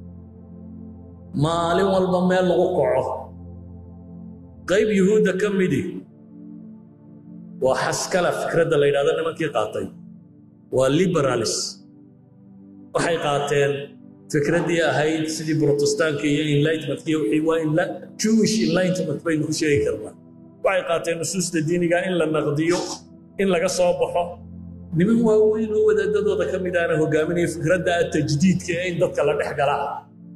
مالي والبميل وقعه قيب يهودا كمدي وحسكلا فكرة اللي يرادنا ما كي قاطي والليبراليس وحي قاتين فكرة دي هاي سيدي بروتستان كي انلايتمنت كي وحي وإن لا جويش انلايتمنت بين كل شيء كرنا وحي قاتين نصوص الديني إن لا نغضيو إن لقى صوبحه نمن واوين هو ذا دو ذا كم دانا هو قامني فكرة دا التجديد كي إن ضدك الله نحكي لها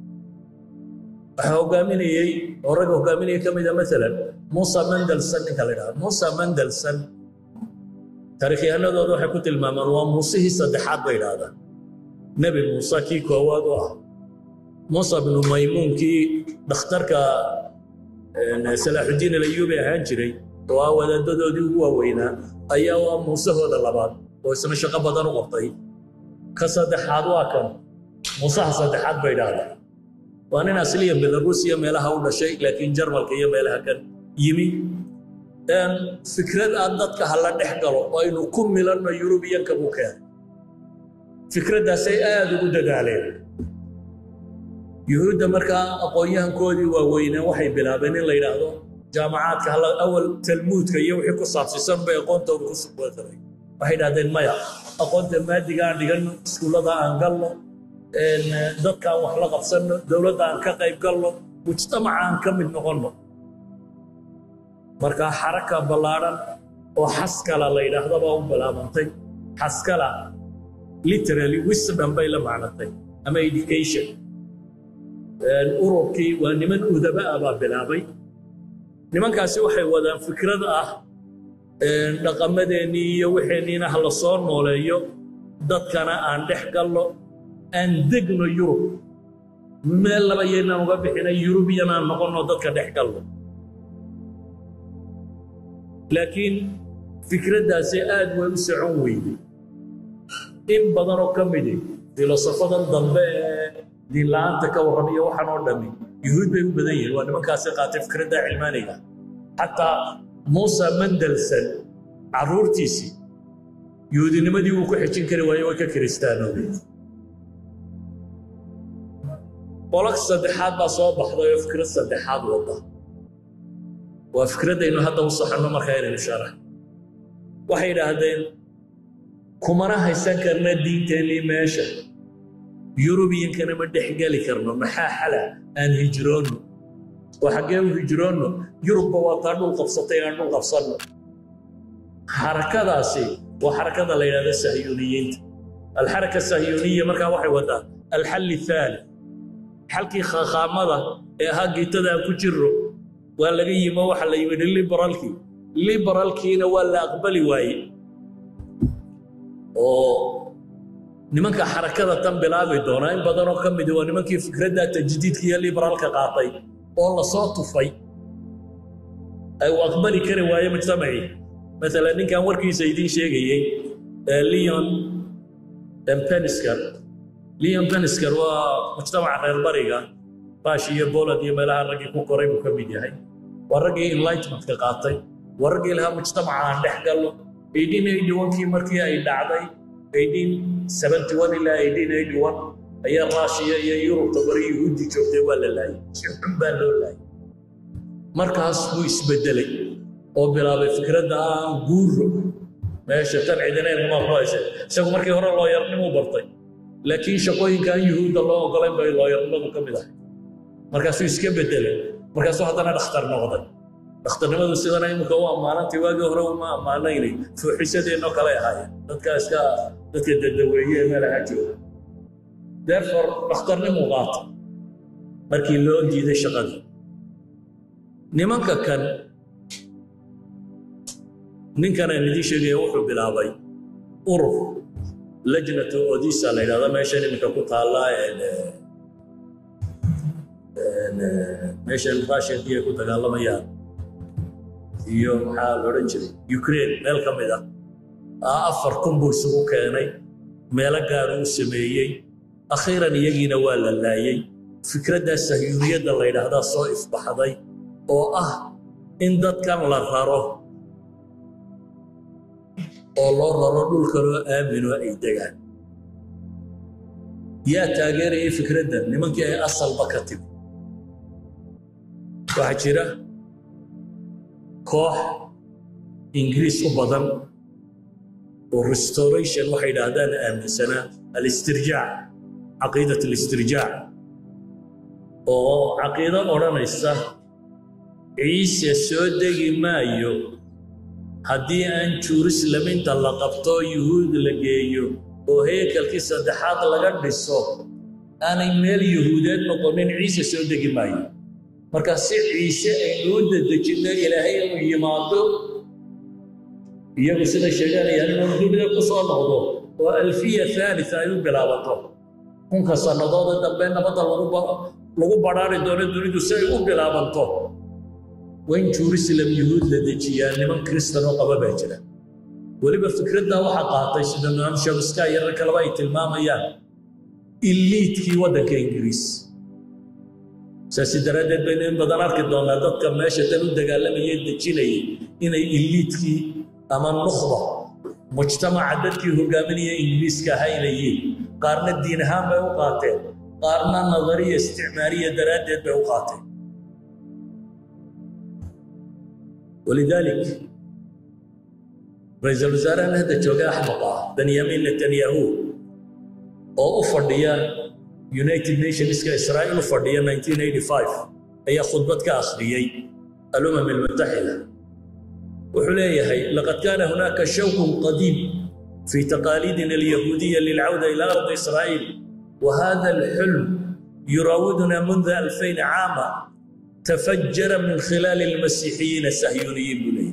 هو قامني ورجع هو قامني كم إذا مثلا موسى مندلسون كلا موسى مندلسون تاريخي أنا ذا ذا حكوت المامن وموسى هي صدحات بين هذا نبي موسى كي كوادوا موسى بن ميمون كي دختر كا سلاح الدين الأيوبي هانجري وهو ذا دو ذا هو وينا أيها موسى هذا اللبان ويسمى شقة بدن وقطعي كصدحات واكن موسى صدحات بين هذا وأنا أصليا بيلاروسيا مالها ولا شيء لكن جرمال كي مالها كان يمي أن فكرة أنك هلا نحكره وإنه كم ملنا يوروبيا كبوكان فكرة ده سيئة وجود عليه يهود مركا أقوياء كودي ووينا وحي بلا بين اللي يراهدو جامعات هلا أول تلمود كي يوحي قصة سيسان بيقون تو قصة بوثري وحي هذا ما يا أقول تمادي قاعد يقولنا سكولا ده أنقله إن ضدك وحلا قبصنا دولة ده أنكقيب قله مجتمع أنكمل نقولنا مركا حركة بلارا وحسكلا اللي يراهدو بهم بلا منطق حسكلا literally wisdom بيلا معناتي أما education الأوروبي ونمن أذباء باب بلابي نمن كاسي وحي ودان فكرة أه نقمدني وحينينا هلا صار نوليو دad كان أن دحقلو أن دقنو يوروب ما اللي بينا نقبل حين يوروبيانا نقولنا دad كان دحقلو لكن فكرة دا سيئات ويسعون ويدي إن بدنوا كمدي فلسفة ضمبة دي لان تكورمية وحنور دمي يهود بيو بدين وأنا ما كاسي قاتل فكرة دا علمانية حتى موسى مندلسون عرورتيسي يهودي نمدي وكو حجين كريواني وكا كريستانو ولك صدحات بصوب بحضا يفكر الصدحات وضع وفكرة دا إنه هذا وصح أنه ما خير الشرح وحيد هذين كمرا هيسان كرنا دين تاني ماشا يوروبيين كان مدح قالي كرنا محا حلا أن هجرونه وحقاو هجرونه يوروبا وطانو القبصتين أنو القبصانو حركة داسي وحركة ليلة السهيونيين الحركة السهيونية مركا وحي ودا الحل الثالث حلقي خاخامضة ها قيتدا كجرو ولا جي ما وحا ليمن الليبرالكي الليبرالكي ولا أقبلي واي oo nimanka xarakada tan bilaabay doona in badan oo kamid ah nimankii fikradda tajdiidka iyo liberaalka qaatay oo la soo tufay ay aqbali kari waayay mujtamaci mesela ninkan warkiisa idin sheegayay Leon Pennesker Leon Pennesker waa mujtamaca reer bariga baashiyo boolad iyo meelaha ragii ku koray uu kamid yahay waa ragii enlightenment ka qaatay waa ragii laha mujtamaca aan dhex galo eighteen eighty-one kii markii ay dhacday eighteen seventy-one ilaa eighteen eighty-one ayaa Russia iyo Europe tabari Yahudi joogtay waa la laayay si xun baa loo laayay markaas uu isbedelay oo bilaabay fikradda guuro meesha tan ciidaneen ma qoyse isagu markii hore loo yarnimo bartay laakiin shaqooyinkan Yahuud loo ogolaan bay loo yarnimo ka mid ah markaas uu iska bedelay markaas uu hadana dhakhtar noqday dhakhtarnimadu sidana imika waa maalintii waagii hore uma amaanaynay fuuxisadeeno kale ahaayeen dadka iska dadka dadaweeye meelaha jooga therefore dhakhtarnimo qaata markii loo diiday shaqada nimanka kan ninkan aan idin sheegay wuxuu bilaabay urur lajnatu odisa la yiraahdo meesha imika ku taala ee meesha Russia iyo ku dagaalamayaan iyo maxaa la oran jiray Ukraine meel ka mid ah afar kun buu isugu keenay meel gaar ah uu sameeyay akhiran iyagiina waa la laayay fikradda sahyuuniyadda la yiraahdo soo ifbaxday oo ah in dadkan la raro oo loo raro dhulka loo aamino ay degaan يا تاجري فكرة ده نمك أصل بكتب وحجرة كوح إنجليز وبدن والريستوريشن واحد هذان آمن سنة الاسترجاع عقيدة الاسترجاع أو عقيدة أورانيسا عيسى سودة مايو هدي أن جورسلم إنت لقبتو يهود لجيو وهيك الكيسة دحاط لقد الصوت أنا ميل يهودات نقولين عيسى سودة مايو مركز عيسى يهود دجنا إلى هي يماتو iyagu sida sheeganayaan inuu dunida ku soo noqdo oo alfiya thalitha ay u bilaabato kunka sanadooda dambe nabada lagu lagu baraari doono dunidu si ay u bilaabanto wayn Jerusalem yahuud la dejiyaan niman kristan oo qaba baa jira waliba fikradda waxa qaatay sida niman shabaska yar kala ay tilmaamayaan elite-kii wadanka Ingiriis saasi daradeed bayn badan arki doonaa dadka meesha tan u dagaalamaya dejinayay inay elite-kii أما النخبة مجتمع عددك هجامية إنجليز كهايليين قارن الدين هام بوقاته قارن النظرية استعمارية درادة بوقاته ولذلك رئيس الوزراء هذا جوجا أحمقا بنيامين نتنياهو أو فرديان يونايتد نيشنز كإسرائيل وفرديان ألف وتسعمائة وخمسة وثمانين أي خطبة كأخرية الأمم المتحدة وحليه لقد كان هناك شوق قديم في تقاليدنا اليهودية للعودة إلى أرض إسرائيل وهذا الحلم يراودنا منذ ألفين عاما تفجر من خلال المسيحيين الصهيونيين بولي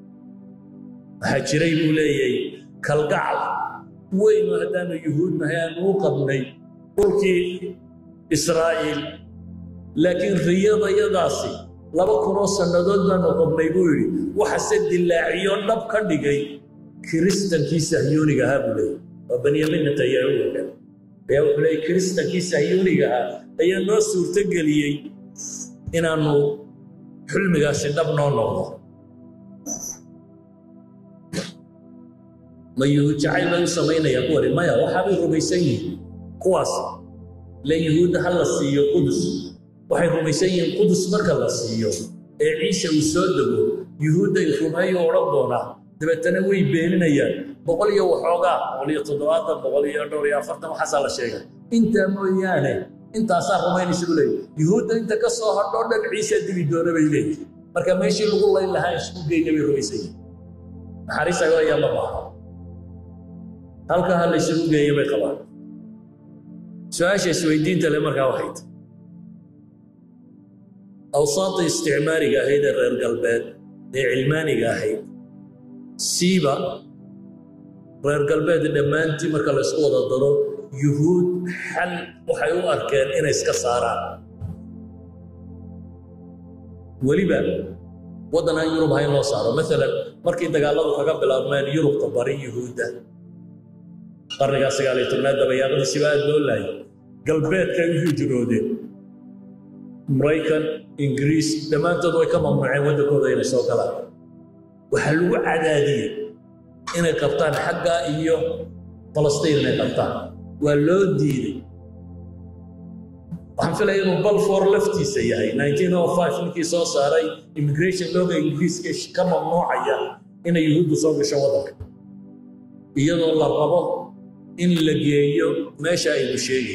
هاجري بولي كالقعل وين هدان يهودنا هي موقبني قلت إسرائيل لكن رياضة يضاسي laba kun oo sanadood baan noqonay buu yiri waxa sadii laaciyo dhab ka dhigay kristankii sahyuuniga ahaa buu leeyahay Benjamin Netanyahu ayaa wuxuu leeyahay kristankii sahyuuniga ahaa ayaa noo suurta galiyay inaanu xilmigaasi dhab noo noqdo ma yuhuud jacayl bay u samaynayaan kuwani maya waxa bay rumaysan yihiin kuwaas la yuhuud hal la siiyo qudus waxay rumaysan yihiin qudus marka la siiyo ee ciise uu soo dago yuhuudda ay rumeeyo oran doona dabeetana way beeninayaan boqol iyo waxoogaa boqol iyo toddobaatan boqol iyo dhowr iyo afartan waxa la sheegay inta mooyaane intaas rumaynaysa bulay yuhuudda inta ka soo hadho dhan ciise dibi doona bay leeyihiin marka meeshii lagu leyn lahaa isku geeyay bay rumaysan yihiin naxariisaga ayaa la baahan halka hal isku geeyay bay qabaan su'aasha isweydiinta le markaa waxay tahay أوساط استعماري هيد الرجال قلبات علماني هيد سيبا رجال قلبات لما أنت مركل سقوط الضرر يهود حل وحيو أركان إن إسكسارا ولبا وضنا يوروب هاي نصارى مثلا مركي تقالوا فقبل أرمان يوروب كباري يهودا قرن قاسي على ترناد بياغ السباع الدولاي قلبات كان يهودين مريكان إنجليز لما أنت ضوي كم معي ودكوا ذي السوق لا وحلو عدادية إن الكابتن حقا إيوه فلسطين من الكابتن ولو ديري وحن في الأيام بلفور لفتي سيهاي ألف وتسعمائة وخمسة نكي صار صاري إميجريشن لغة إنجليز كش كم ممنوعية إن يهود صوب شوادك إياه الله ربه إن لقيه ما شاء بشيء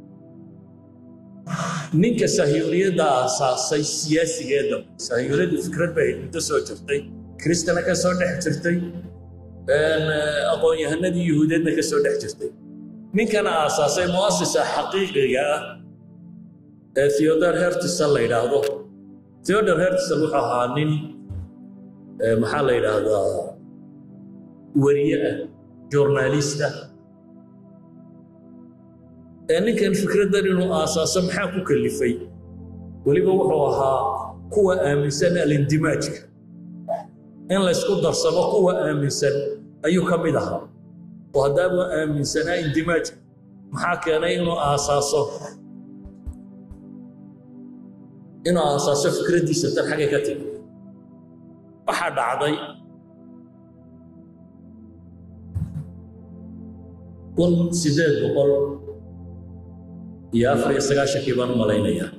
ninka sahyuuniyada asaasay siyaasigeeda sahyuuniyada fikrad bay inta soo jirtay kristana ka soo dhex jirtay een aqoon-yahanadii yuhuudeedna ka soo dhex jirtay ninkana asaasay muasisa xaqiiqiga ah ee Theodor Herzl la yiraahdo Theodor Herzl wuxuu ahaa nin maxaa la yiraahdaa wariye ah journalist ah أنا كان فكرة إنه أساس محاكو كلفي وليبا وحوها قوة آمن سنة الاندماج إن لا يسكت درسنا قوة آمن سنة أيو كمدها وهذا آمن سنة اندماج محاكا إنه أساسه إنه أساس فكرة دي ستر حقيقتي أحد عضي كن سيدات بقول iyo afar iyo sagaashankii baan u malaynayaa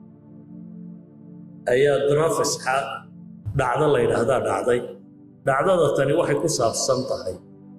ayaa drafis dhacdo la yidhaahdaa dhacday dhacdada tani waxay ku saabsan tahay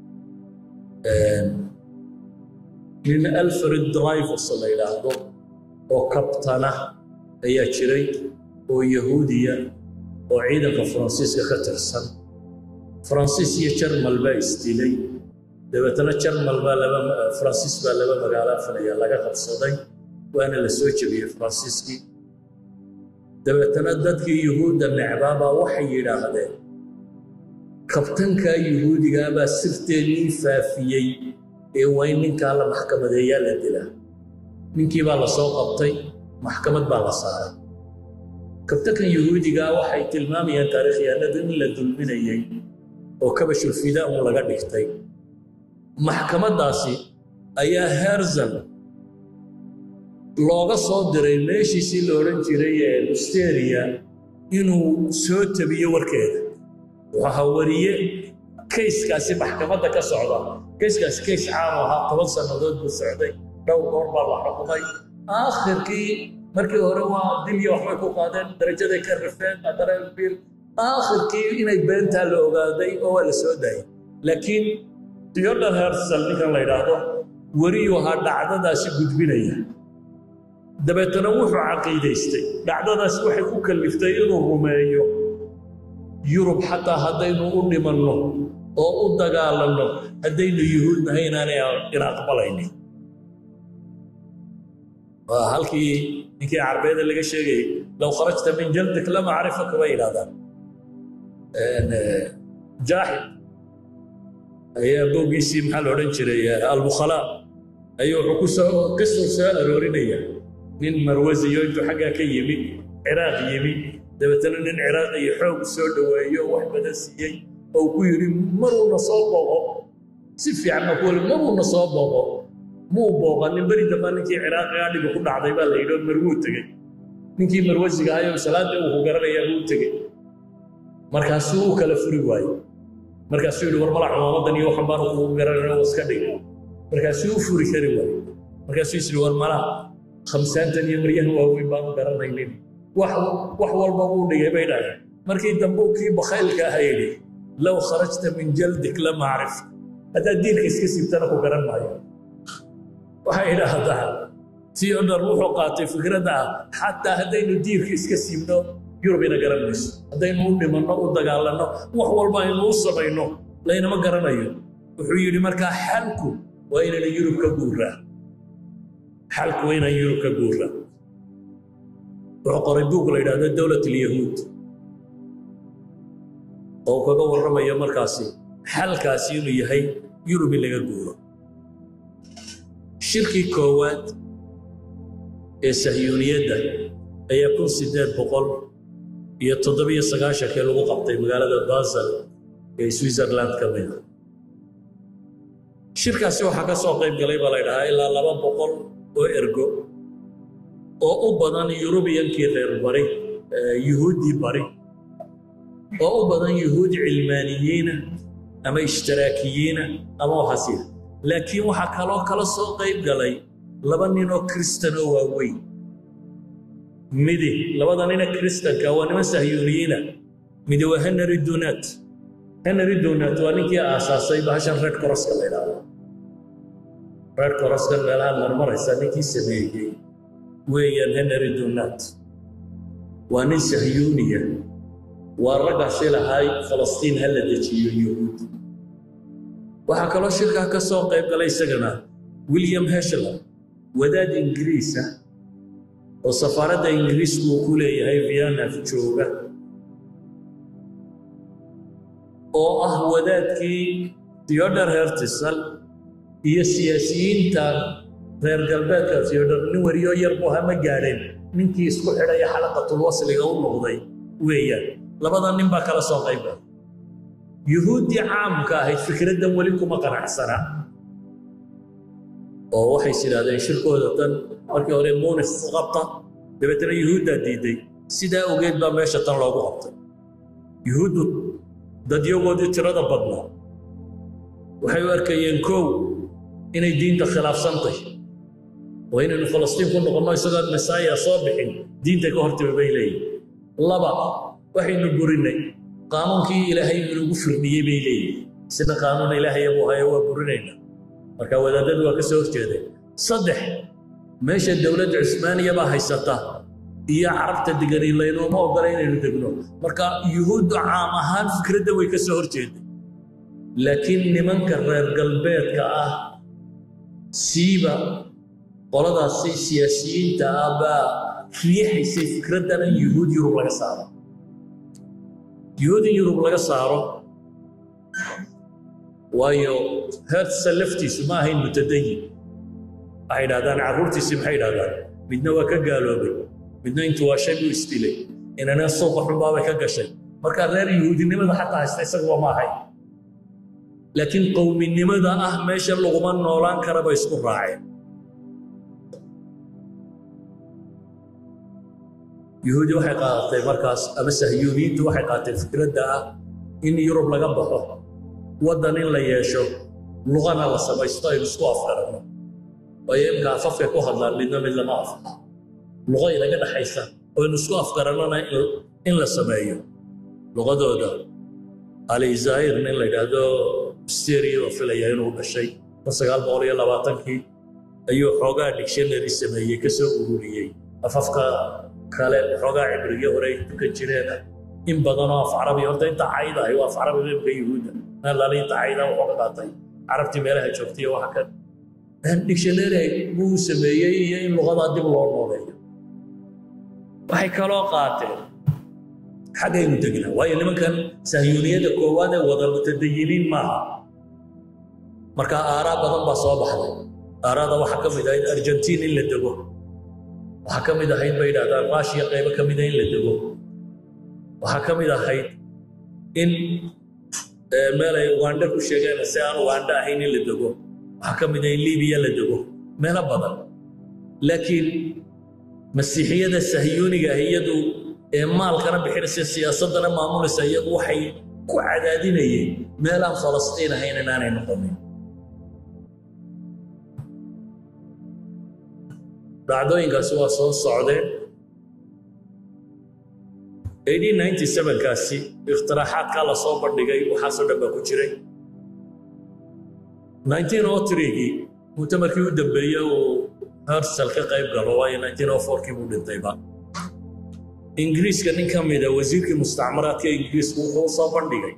nin Alfred Dreyfus la yidhaahdo oo kabtana ayaa jiray oo yahuudiya oo ciidanka Faransiiska ka tirsan Faransiis iyo Jarmal baa isdilay dabeetana Jarmal baa laba Faransiis baa laba magaalo afnaya laga qabsaday waana la soo jabiyay Faransiiskii dabeetana dadkii yahuudda necbaaba waxay yidhaahdeen kabtanka yahuudiga baa sirteedii faafiyay ee way ninka la maxkamadeeyaa la dilaa ninkii baa la soo qabtay maxkamad baa la saaray kabtanka yahuudiga waxay tilmaamayaan taariikhyahanada in la dulminayay oo kabashul fidaa uu laga dhigtay maxkamadaasi ayaa Herzl looga soo diray meeshiisii la oran jiray ee Lusteria inuu soo tabiyo warkeeda waxa wariye kayskaasi maxkamadda ka socda kayskaasi kays caan ah toban sanadood buu socday dhowr goor baa la xukumay aakhirkii markii hore waa dil iyo waxbay ku qaadeen darajada ka rafeen adara bil aakhirkii inay beentaa la ogaaday oo waa la soo daayay laakiin Theodor Herzl ninkan la yidhaahdo wariyuu ahaa dhacdadaasi gudbinaya dabeetana wuxuu caqiidaystay dhacdadaas waxay ku kaliftay inuu rumeeyo Yurub xataa haddaynu u dhimanno oo u dagaalanno haddaynu yuhuud nahay inaanay aqbalaynin waa halkii ninkii carbeeda laga sheegay law kharajta min jaldik lama acrifaka bay yidhahdaan jaaxid ayaa boogiisii maxaa la odhan jiray albukhalaa ayuu wuxuu ku soo qisuu soo aroorinaya nin marwasiyo intuu xaggaa ka yimi ciraaq yimi dabeetana nin ciraaq iyo xoog soo dhaweeyo wax badan siiyey oo ku yidhi maruuna soo booqo si fiicanna ku wali maruuna soo booqo muu booqanin beri dambaa ninkii ciraaqigaa dhibi ku dhacday baa la yidhi marwuu tegey ninkii marwasiga ayuu salaada uu ku garanayaa buu tegey markaasuu u kala furi waayey markaasuu yidhi war mala cumaamadan iyo waxan baanu kugu garanayna iska dhig markaasuu u furi kari waayey markaasuu is yidhi war mala khamsaantan iyo maryahan waaweyn baanu garanaynin wax wax walba uu dhigay bay dhahay markii dambe kii bakhaylka ahaa yidhi law kharajta min jaldik lama acrif haddaad diinka iska siibtana ku garan maayo waxay idhaahdaa Theodor wuxuu qaatay fikradda ah xataa haddaynu diinka iska siibno Yurub ina garan mayso haddaynu u dhimanno u dagaalanno wax walba aynu u samayno laynama garanayo wuxuu yidhi markaa xalku waa inaynu Yurub ka guuraa xalku waa inaynu Yurub ka guuraa wuxuu qoray buug la yidhaahdo dowlad alyahuud oo kaga warramaya markaasi xalkaasi inuu yahay Yurub in laga guuro shirkii koowaad ee sahyuuniyadda ayaa kun sideed boqol iyo toddobiyo sagaashankii lagu qabtay magaalada Basel ee Switzerland ka mid ah shirkaasi waxaa ka soo qayb galay baa la yidhahaa ilaa laba boqol oo ergo oo u badan Yurubiyankii reer bari yuhuudii bari oo u badan yuhuud cilmaaniyiina ama ishtiraakiyiina ama waxaasi laakiin waxaa kaloo kala soo qayb galay laba nin oo kristan oo waaweyn midi labada nin kristanka waa niman sahyuuniyiina midi waa Henry Dunant Henry Dunant waa ninkii aasaasay bahashan Red Cross-ka la yidhaahdo Red Cross-ka meelaha marmaraysa ninkii sameeyey weeyaan Henry Dunant waa nin sahyuuniya waa ragga shilahay Falastiin hal la dejiyo yuhuud waxaa kaloo shirkaa ka soo qayb galay isagana William Herschel wadaad Ingiriis ah oo safaaradda Ingiriisku uu ku leeyahay Vienna jooga oo ah wadaadkii Theodor Herzl iyo siyaasiyiinta reer galbeedka Theodor nin wariyo yar buu hama gaadheen ninkii isku xidhay xalaqatul wasliga u noqday weeyaan labada nin baa kala soo qayb galay yuhuudii caamka ahayd fikraddan weli kuma qanacsana oo waxay yidhaahdeen shirkooda tan markii hore Munich ku qabta dabeetana yuhuudda diiday sidaa ogeed baa meesha tan loogu qabtay yuhuuddu dadyogoodii tirada badnaa waxay u arkayeen kow inay diinta khilaafsan tahay وإن فلسطين كنا قلنا يسقط مسايا صابحين دين تكهرت بيلي لبا وحين نقولني قانون كي إلهي من غفر بيه بيلي سنة قانون إلهي أبوها يوا قرنينا marka wadaadadu waa ka soo horjeeday saddex meesha dawladda Cusmaaniya baa haysata iyo carabta digari leeyno ogola inaynu degno marka yuhuuddu caam ahaan fikradda way ka soo horjeeday laakiin nimanka reer galbeedka ah siiba qoladaasi siyaasiyiinta ah baa riixaysay fikraddan in yuhuud yurub laga saaro yuhuud yurub laga saaro waayo heersa laftiisu ma ahayn mutadayin waxay idhahdaan carruurtiisi maxay idhahdaan midna waa ka gaaloobay midna intuu waa shay u isdilay inana suuqa xunbaa bay ka gashay marka reer yuhuudinimada xataa haysta isaguba ma ahayn laakiin qowminimada ah meesha laguma noolaan kara bay isku raaceen yuhuudi waxay qaadatay markaas ama sahyuuniyiintu waxay qaadatay fikradda ah in yurub laga baxo waddan in la yeesho luqana la samaysto aynu isku afgarano waayo imka afafkay ku hadlaan midna mid lama afka luqa inaga dhaxaysa oo aynu isku afgaranona in la sameeyo luqadooda ali zaahir nin la yidhaahdo stereo oo filaya inuu dhashay sagaal boqol iyo labaatankii ayuu xoogaa dictionary sameeyey ka soo ururiyey afafka kale xoogaa cibriga hore ay tukan jireen in badanoo af carabi horta inta cayda ay waa af carabi qeybka yuhuudda nalali tacayda wuxuu ka qaatay carabtii meelaha joogtay waxa ka dictionary buu sameeyey iyo in luqada dib loo nooleeyo waxay kaloo qaateen xagaynu degnaa waayo nimankan sahyuuniyada koowaad ee wada mutadayiniin maaha marka aaraa badan baa soo baxday aaraada waxaa ka mid ahayd argentiin in la dego waxaa ka mid ahayd bay yidhahdaan raashiya qaybo ka mida in la dego waxaa ka mid ahayd in meel ay ugandha ku sheegeen si aan ugandha ahayn in la dego waxaa ka mid ah in libiya la dego meelo badan laakiin masiixiyada sahyuuniga ah iyadu ee maalkana bixinaysa siyaasadana maamulaysa iyadu waxay ku cadaadinayeen meelaan falastiin ahayn inaanay noqonin dhacdooyinkaasi waa soo socdeen eighteen ninety-seven kaasi ikhtiraxaadka la soo bandhigay waxaasoo dhan baa ku jiray nineteen oh three-gii mutamarkii u dambeeyey uu Herzl ka qayb galo waayo nineteen oh four-kii buu dhintayba ingiriiska nin ka mida wasiirkii mustacmaraadka ingiriisku wuxuu soo bandhigay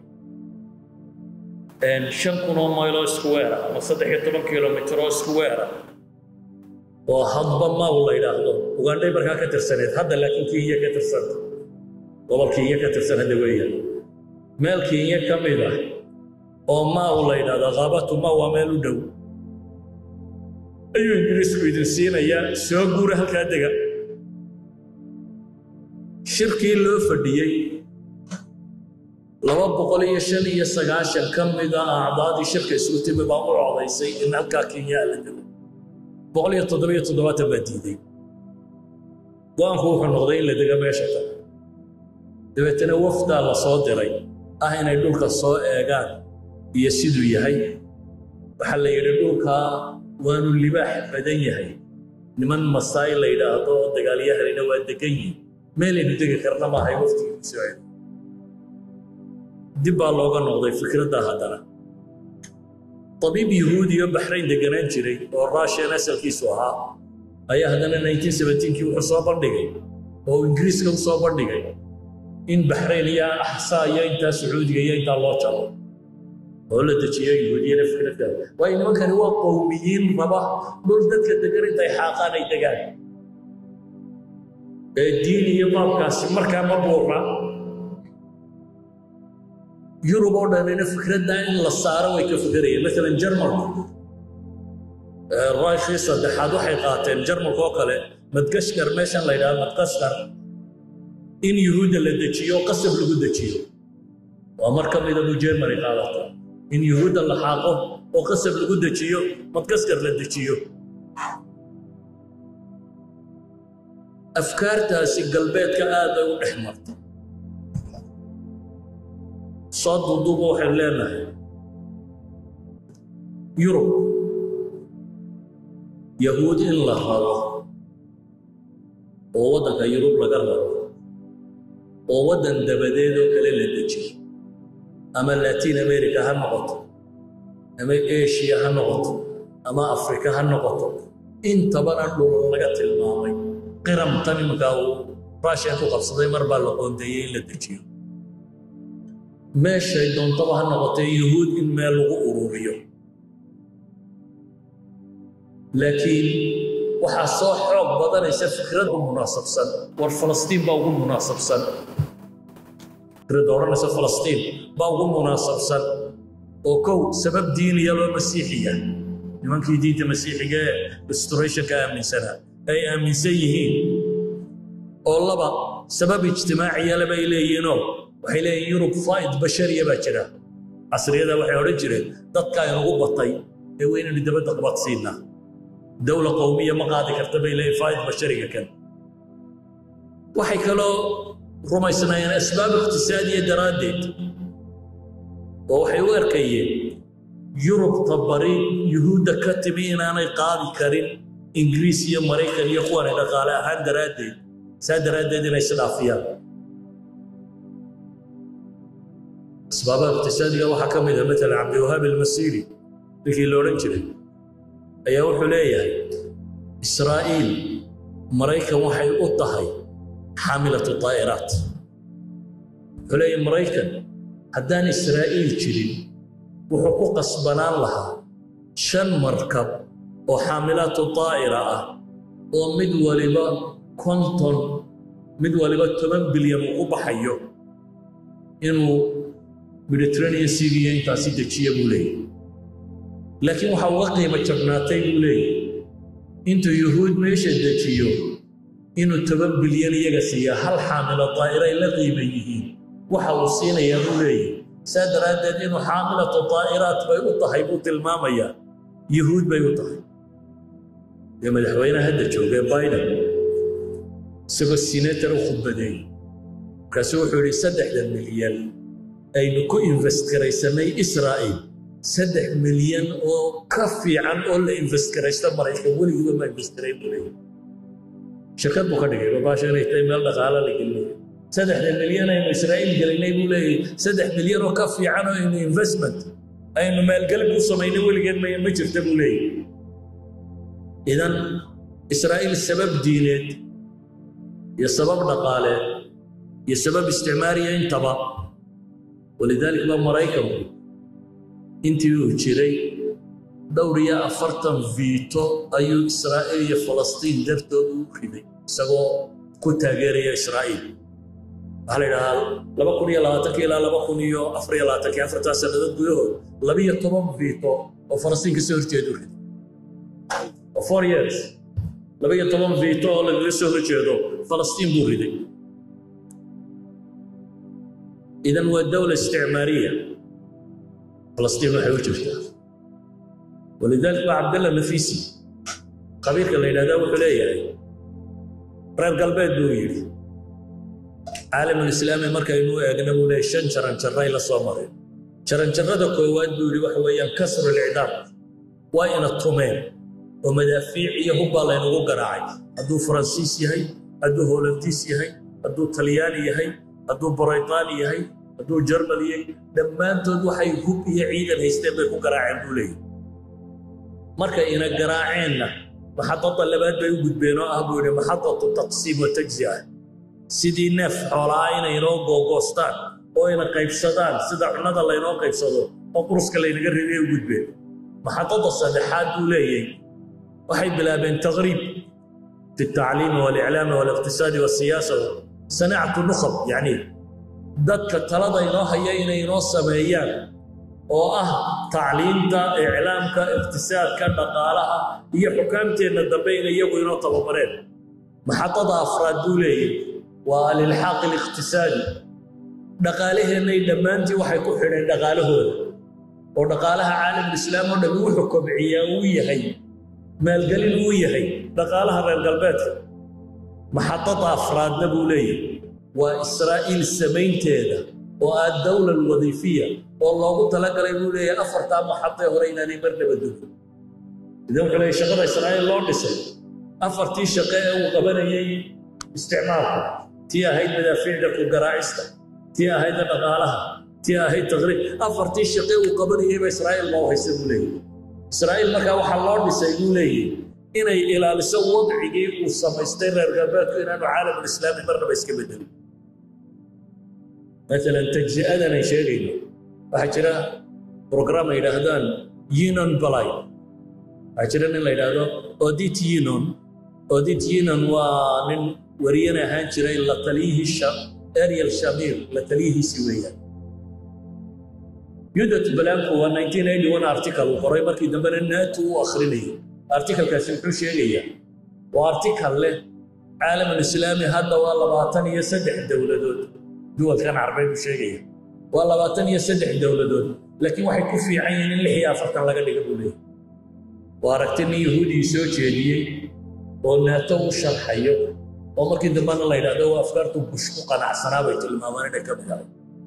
shan kun oo mayl oo square ama saddex iyo toban kilomitir oo square oo hadba maaw la yidhaahdo ugandhay markaa ka tirsaneed hadda laakiin kiinya ka tirsanta gobol kiinya ka tirsan hadda weeyaan meel kiinya ka mid ah oo maaw la yidhaahdo qaabatu maaw waa meel u dhow ayuu ingiriisku idin siinayaa soo guura halkaa dega shirkii loo fadhiyey laba boqol iyo shan iyo sagaashan ka mid ah acdaadii shirka isugu timi baa u codaysay in halkaa kiinyaa la dego boqol iyo toddoba iyo toddobaatan baa diiday go-aanku wuxuu noqday in la dega meesha kale dabeetana wafdaa la soo diray ah inay dhulka soo eegaan iyo siduu yahay waxaa la yidhi dhulkaa waanu libaax badan yahay niman masaay la yidhaahdo dagaalyahanina waa degan yihin meelaynu degi karna maahay waftigii soo celi dib baa looga noqday fikradda haddana طبيب يهودي بحرين دقنان جري والراشيا نسل كيسو ها أيها هذا nineteen seventeen كي وحصا بردقي أو إنجليز كم صا بردقي إن بحرين يا أحسا يا إنت سعودي يا إنت الله تعالى ولا تجي يهودي أنا فكرة ده وإنما كان هو قوميين ربا نردت كدقر إنت حاقان يدقان الدين يبقى كاسم مركا مبورا يوروب oo dhan in fikradda in la saaro way ka fikirayeen mesela Jarmalku raashii saddexaad waxay qaateen Jarmalku oo kale madgashkar meeshan la yiraahdo madgashkar in yuhuudda la dejiyo qasab lagu dejiyo waa marka mid ah Germany qaadato in yuhuudda la xaqo oo qasab lagu dejiyo madgashkar la dejiyo afkaartaasi galbeedka aad ay u dhexmartay صاد ضوء حلنا يوروب يهود إن لهروا ووضع يوروب لقرروا ووضع دبديدو كليل الدجي أما لاتين أمريكا هالنقط أما إيشيا هالنقط أما أفريقيا هالنقط إنت بنا لغة الماضي قرم تاني مكاو راشيا تقصدي مربع لقون ديين للدجي ماشي دون طبعا هالنقط يهود إن ما لغو أوروبيو لكن waxaa soo xoog badanaysa fikrad u munaasabsan war Falastiin baa ugu munaasabsan fikrad oranaysa Falastiin baa ugu munaasabsan oo kow sabab diiniya loo masiixiya nimankii diinta masiixiga restoration ka aaminsana ay aaminsan yihiin oo laba sabab ijtimaaciya la bay leeyihiin waxay leeyihiin Yurub faa'id bashariya baa jira casriyada waxay oran jireen dadka ay ugu batay ee weynaan dibadda qabadsiina دولة قومية ما قاعدة كرتبة إلى فائد بشرية كان. وحي كلو رمي سنين أسباب اقتصادية درادت. وحي وركية يوروب طبري يهود كتبين أنا قاضي كريم إنجليزية مريكانية إخواني قال هان درادت. ساد درادت ليس العافية. أسباب اقتصادية وحكم إذا مثل عبد الوهاب المسيري لكي لورنجري. ayaa wuxuu leeyahay Israa'iil Mareykan waxay u tahay xamilatu taayiraat xulay Mareykan haddaan Israa'iil jirin wuxuu ku qasbanaan lahaa shan markab oo xamilatu taayira ah oo mid waliba konton mid waliba toban bilyan u baxayo inuu Mediterranean Sea intaasi dejiyo buu leeyahay لكن waxa uu qiimo jabnaatay buu leeyahay inta yuhuud meesha dejiyo inuu toban bilyan iyaga siiya hal xaamilo taayira la qiimo yihiin waxa uu siinayaa buu leeyahay saadaradeed inuu xaamilatu taayiraat bay u tahay buu tilmaamaya yuhuud bay u tahay ee madaxweynaha hadda jooga Biden isagoo senator u khudbaday kaasoo wuxuu yiri saddex milyan aynu ku invest garaysanay Israa'iil saddex milyan oo ka fiican oo la invest garaysta Mareykan weligiiba ma invest gareyn bulay shirkad buu ka dhigay baasha inay tahay meel dhaqaale la geliyo saddex milyan ay Israa'iil galinay bulay saddex milyan oo ka fiican oo investment aynu meel galab u sameeyay weligeed ma jirta bulay idan Israa'iil sabab diineed iyo sabab dhaqaale iyo sabab isticmaariya intaba ولذلك ما Mareykan intii uu jiray dowriya afartan veto ayuu Israa'iil iyo Falastiin dartood u riday isagoo ku taageeraya Israa'iil waxa la yiraahdaa laba kun iyo labaatan ilaa laba kun iyo afar iyo labaatan afarta sanadood gudahood laba iyo toban veto oo Falastiin ka soo horjeedo riday four years laba iyo toban veto oo laga soo horjeedo Falastiin buu riday idan waa dawla isticmaariya فلسطين waxay u jirtaa ولذلك عبد الله النفيسي خبير كلا هذا wuxuu leeyahay reer galbeed buu yiri caalam islaami marka inuu eegna uu leeyahay shan jaran jaray la soo maray jaran jarada koowaad buu yiri waxa weeyaan kasr al-i'dam waa ina tumeen oo madaafiic iyo hubba la inagu garaacay hadduu Faransiis yahay hadduu Hollandiis yahay hadduu Talyaani yahay hadduu Baritaan yahay hadduu Jarmal yahay dhammaantood waxay hub iyo ciidan haysteen bay ku garaaceen buu leeyahay marka ina garaaceenna maxadada labaad bay u gudbeen oo ah buu yiri maxadada taqsiim wa tajzi'a sidii neef xoolaa inay inoo googoostaan oo ina qaybsadaan sida cunada la inoo qaybsado oo quruska la inaga riday u gudbeen maxadada saddexaad buu leeyahay waxay bilaabeen taqriib في التعليم والإعلام والاقتصاد والسياسة صناعة النخب يعني dadka talada inoo haya inay inoo sameeyaan oo ah tacliinta islaamka iqtisaadka dhaqaalaha iyo xukaamteena dambe in iyagu inoo tababareen maxadada afraad buu leeyahay waa lilxaaq الاقتصادي dhaqaalaheennay dhammaantii waxay ku xidheen dhaqaalahooda oo dhaqaalaha caalamka islaam oo dhan wuxuu kobciyaa uu yahay maalgelin uu yahay dhaqaalaha reer galbeedka maxadada afraadna buu leeyahay وإسرائيل سمينتها والدولة الوظيفية والله تعالى قال يقول يا أفرت عم حتى هرينا نمر بدو إذا وحلا شغلة إسرائيل لو دسي أفرتي شقاء وقبلي استعمارها تيا هيد مدافع دك وقراعسته تيا هيد نقالها تيا هيد تغريب أفرتي شقاء وقبلي إسرائيل ما هو يسمى لي إسرائيل ما كان وحلا دسي لي إن إلى لسوق عجيب والسماستير الرجبات إن أنا عالم الإسلامي مرة بس كبدل مثلا تجزئة شيء وحجرا برنامج إلى هذا ينون بلاي حجرا إلى هذا أوديت ينون أوديت ينون ومن ورينا هنجرا إلى تليه الشام أريال شامير لتليه سويا يدت بلانكو و ألف وتسعمائة وواحد أرتيكل وقريبا كده من الناتو وآخرين أرتيكل كاسم شيء وأرتيكل له عالم الإسلامي هذا والله باطن يسدح الدولة دول دول كان عربي شيء والله باطن يسدح الدولة دول لكن واحد كفي عين اللي هي فرق على قد يقولي واركتني يهودي سوتشيني والناتو شرحيه وما كده من الله يراد وافكارته بشقوق على سنابه المامانه كبدا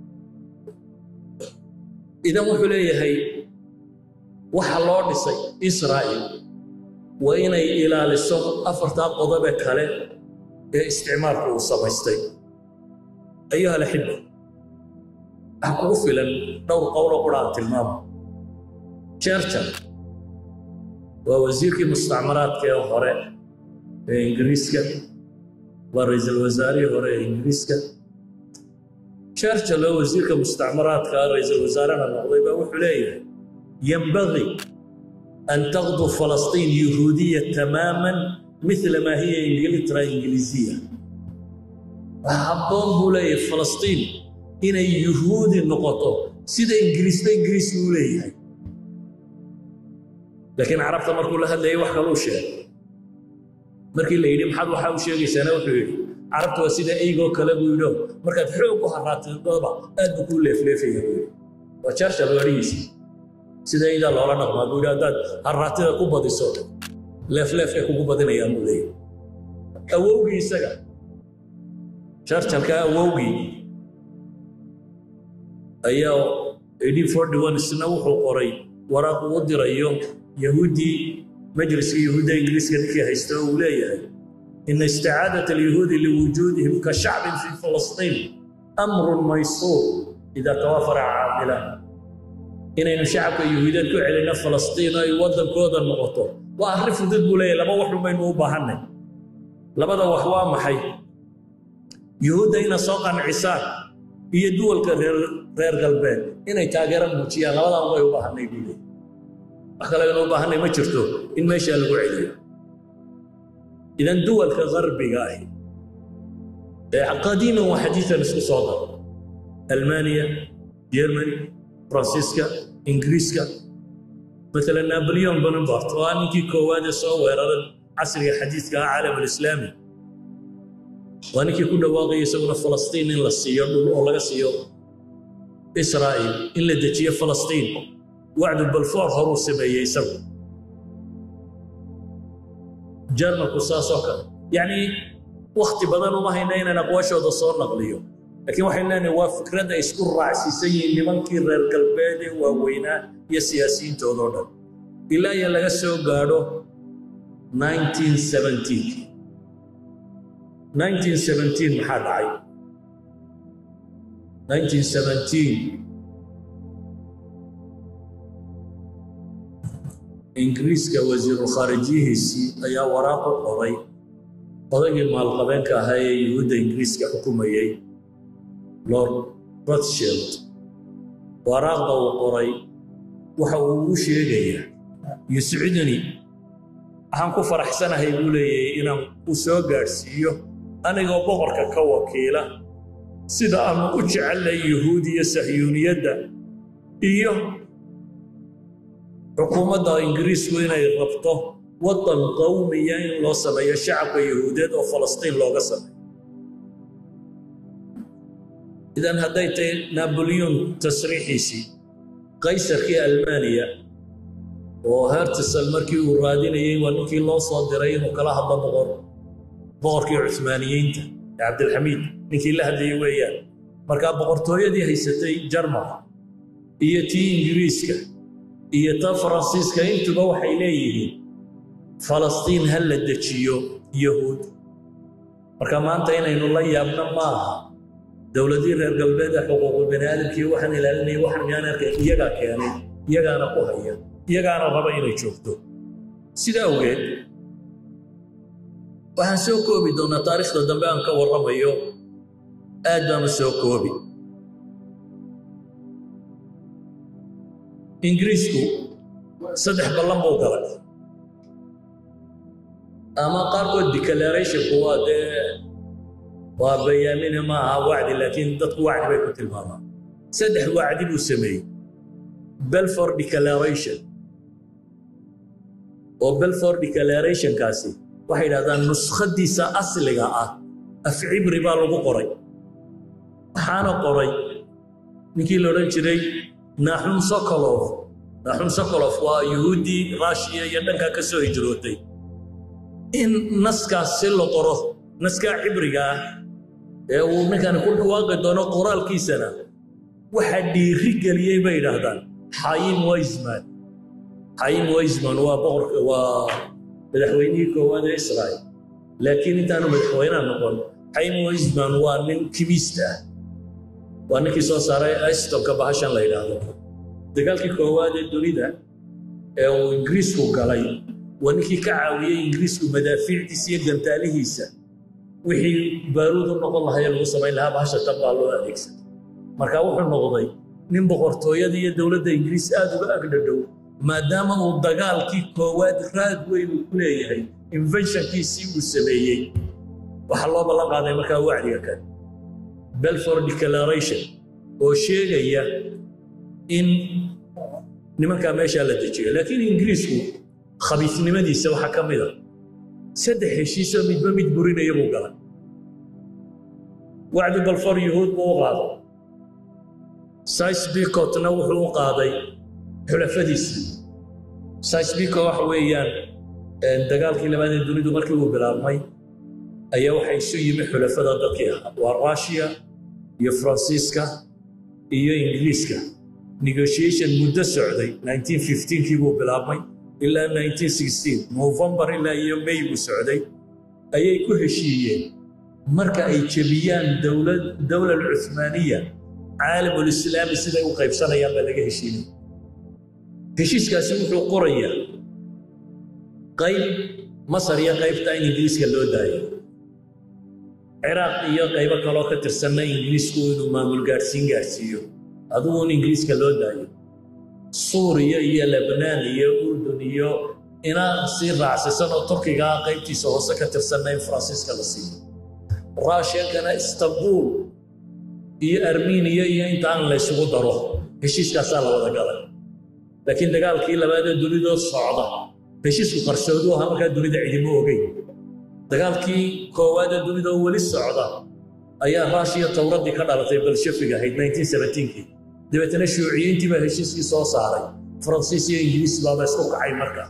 اذا وحليه هي waxa loo dhisay Israa'iil waa inay ilaaliso afarta qodob ee kale ee isticmaalku uu samaystay ayuha la xidho aku filan dhowr qowl oo quraan tilmaamo Churchill waa wasiirkii mustacmaraadka ee hore ee Ingiriiska waa ra'iisul wasaarihii hore ee Ingiriiska Churchill waa wasiirka mustacmaraadka ra'iisul wasaaraha noqday baa wuxuu leeyahay ينبغي أن تغدو فلسطين يهودية تماماً مثل ما هي إنجلترا إنجليزية. أحبهم بولاي فلسطين إن يهودي النقطة سيدا إنجليز إنجليز بولاي. لكن عرفت مركو لها اللي يوحكلو شيء. مركي اللي يدي محد وحاو شيء سنة وحيد. عرفت وسيدا إيجو كلام يقولون مركي تحوق وحرات الضبع أدو كل فلافي. وشرشل وريسي. sida ida loola dhaqmaa buu yiraahdaa harraatida ku badiso leef leef ay ku badinayaan buu leeyahay awowgii isaga Churchill-ka awowgii ayaa eighteen forty-one isna wuxuu qoray waraaq uu dirayo yahuudi majliska yahuuda ingiriiska ninkii haysta uu leeyahay in isti'aadat al-yahuudi liwujudihim ka shacb fi Falastin amrun maysur idha tawafara 'aamilan إن شعب يهودان كعلنا فلسطين يوضل كودا النقطة وأعرف ضد بولاي لما وحنا ما ينوبهنا لما ده وحوام محي يهودا هنا ساقا عساك هي دول كغير غير قلبين هنا يتاجر الموتيا لما ده ما ينوبهنا يقولي أخلا ينوبهنا ما شرتو إن ما يشاء الوعي إذا دول كغربي قاهي قديما وحديثا نسكو صادر ألمانيا جرماني فرانسيسكا إنجليزكا مثلا نابليون بونابرت وانكي كواد صور عصر حديث كعالم الإسلامي وانكي كنا واقعي يسوون فلسطين إلا السيار ولا السيار إسرائيل إلا دجية فلسطين وعد بالفور هروس بي يسوي جرم قصاصك يعني وقت بدن وما هنا نقواش وده صار نقليو لكن وحنا نوافق رد يسكر رأسي اللي ممكن غير قلبي ووينا يا سياسيين تودون إلا يلا جسوا قالوا nineteen seventeen nineteen seventeen محل عين nineteen seventeen إنجليز كوزير الخارجية هسي أيا وراء قري قضية مال قبين كهاي يهود إنجليز كحكومية لورد روثشيلد وراغب وقري وحو شيغيا يسعدني waxaan ku faraxsanahay buu leeyahay inaan u soo gaarsiiyo anigoo boqorka ka wakiila sida aan u jecelahay yahuudiya sahyuuniyadda iyo xukuumadda ingiriisku inay rabto wadan qowmiya in loo sameeyo shacabka yahuudeed oo Falastiin looga sameeyo إذن هديت نابليون تصريحيسي قيصر في ألمانيا وهرتس المركي وراديني ونكي الله صادرين وكلا هذا بغر بغر كي عثمانيين يا عبد الحميد نكي الله اللي وياه مركب بغرتويا دي هيستي جرما هي تي إنجليزكا هي تا فرنسيسكا انتو بوحي إليه فلسطين هل الدجيو يهود marka maanta inaynu la yaabno maaha dawladii reer galbeedka xuquuqul bani aadamkii waxaan ilaalinay waxaan miyaan arkay iyaga keenay iyagaana ku haya iyagaana raba inay joogto sida awgeed waxaan soo koobi doonaa taariikhda dambe aan ka warramayo aad baan soo koobi ingiriisku saddex ballan buu galay ama qaarkood declaration kuwa dee waa bayaamina ma aha wacdi laakiin dadku wacdi bay ku tilmaamaan saddex wacdi buu sameeyey Balfour Declaration oo Balfour Declaration kaasi waxay yiraahdaan nuskhadiisa asliga ah af cibri baa lagu qoray waxaana qoray ninkii la oran jiray Nahum Sokolov Nahum Sokolov waa Yahudi Russia iyo dhanka ka soo hijrootay in naskaas si loo qoro naska cibriga ee uu ninkan ku dhawaaqay doono qoraalkiisana waxa dhiiri galiyay bay yiraahdaan Chaim Weizmann Chaim Weizmann waa boqorka waa madaxweynihii koowaad ee Israel laakiin intaanu madaxweynaha noqon Chaim Weizmann waa nin kimista waa ninkii soo saaray astonka bahashan la yiraahdo dagaalkii koowaad ee dunida ee uu Ingiriisku galay ونكي كعاوية إنجليز ومدافعتي سيا جنتاليهيسا وحي بارود النقل الله يلو سمعين لها بحشة تبقى الله أليكسا مركا وحي النقضي نين بغرطوية دي دولة إنجليز آدو بأقددو ما دام الدقال كي كواد راد ويلو كليهي انفنشن كي سيو السبيعي وحالله بالله قادة مركا وعدي كان بلفور ديكلاريشن وشيغية إن نمكا ماشا لتجيغ لكن إنجليزكو خبيثنimadiisa waxa kamid ah saddex heshiis oo midba mid burinaya buu galay wacdi Balfour yahuud buu qaado Sykes-Picotna wuxuu qaaday xulafadiisa Sykes-Picot waxa weeyaan dagaalkii labaad ee dunida markii uu bilaabmay ayaa waxa isu yimi xulafada dadkii waa Russia iyo Faransiiska iyo Ingiriiska negotiation muddo socday nineteen fifteen kii buu bilaabmay إلا nineteen sixteen نوفمبر إلا يوم ماي وسعودي أي كل شيء مركا أي جبيان دولة الدولة العثمانية عالم الإسلام سنة وقيب سنة يوم بلقى هشيم هشيس كاسم في قرية قيب مصر يا قيب تاين إنجليز كلو داي عراق يا قيب كلو كتر سنة إنجليز كونو ما ملقارسين قارسيو أدوون إنجليز كلو داي سوريا يا لبنان يا أردن يا إنا سير راسسنا تركيا قيبتي سوسة كتر سنة فرانسيسكا لسي راشيا كان اسطنبول يا أرمينيا يا إنتان ليسوا دروه هشيش كسالة ولا قال لكن دقال كي لبعد الدنيا الصعدة هشيش كرسودو هم كان الدنيا عدمو وجي دقال كي كواد الدنيا أول الصعدة أيا راشيا تورد دي كذا لطيب الشفقة هي nineteen seventeen كي دبتنا شيوعيين تبع هشيسكي soo saaray Faransiis iyo Ingiriis baa isku kacay marka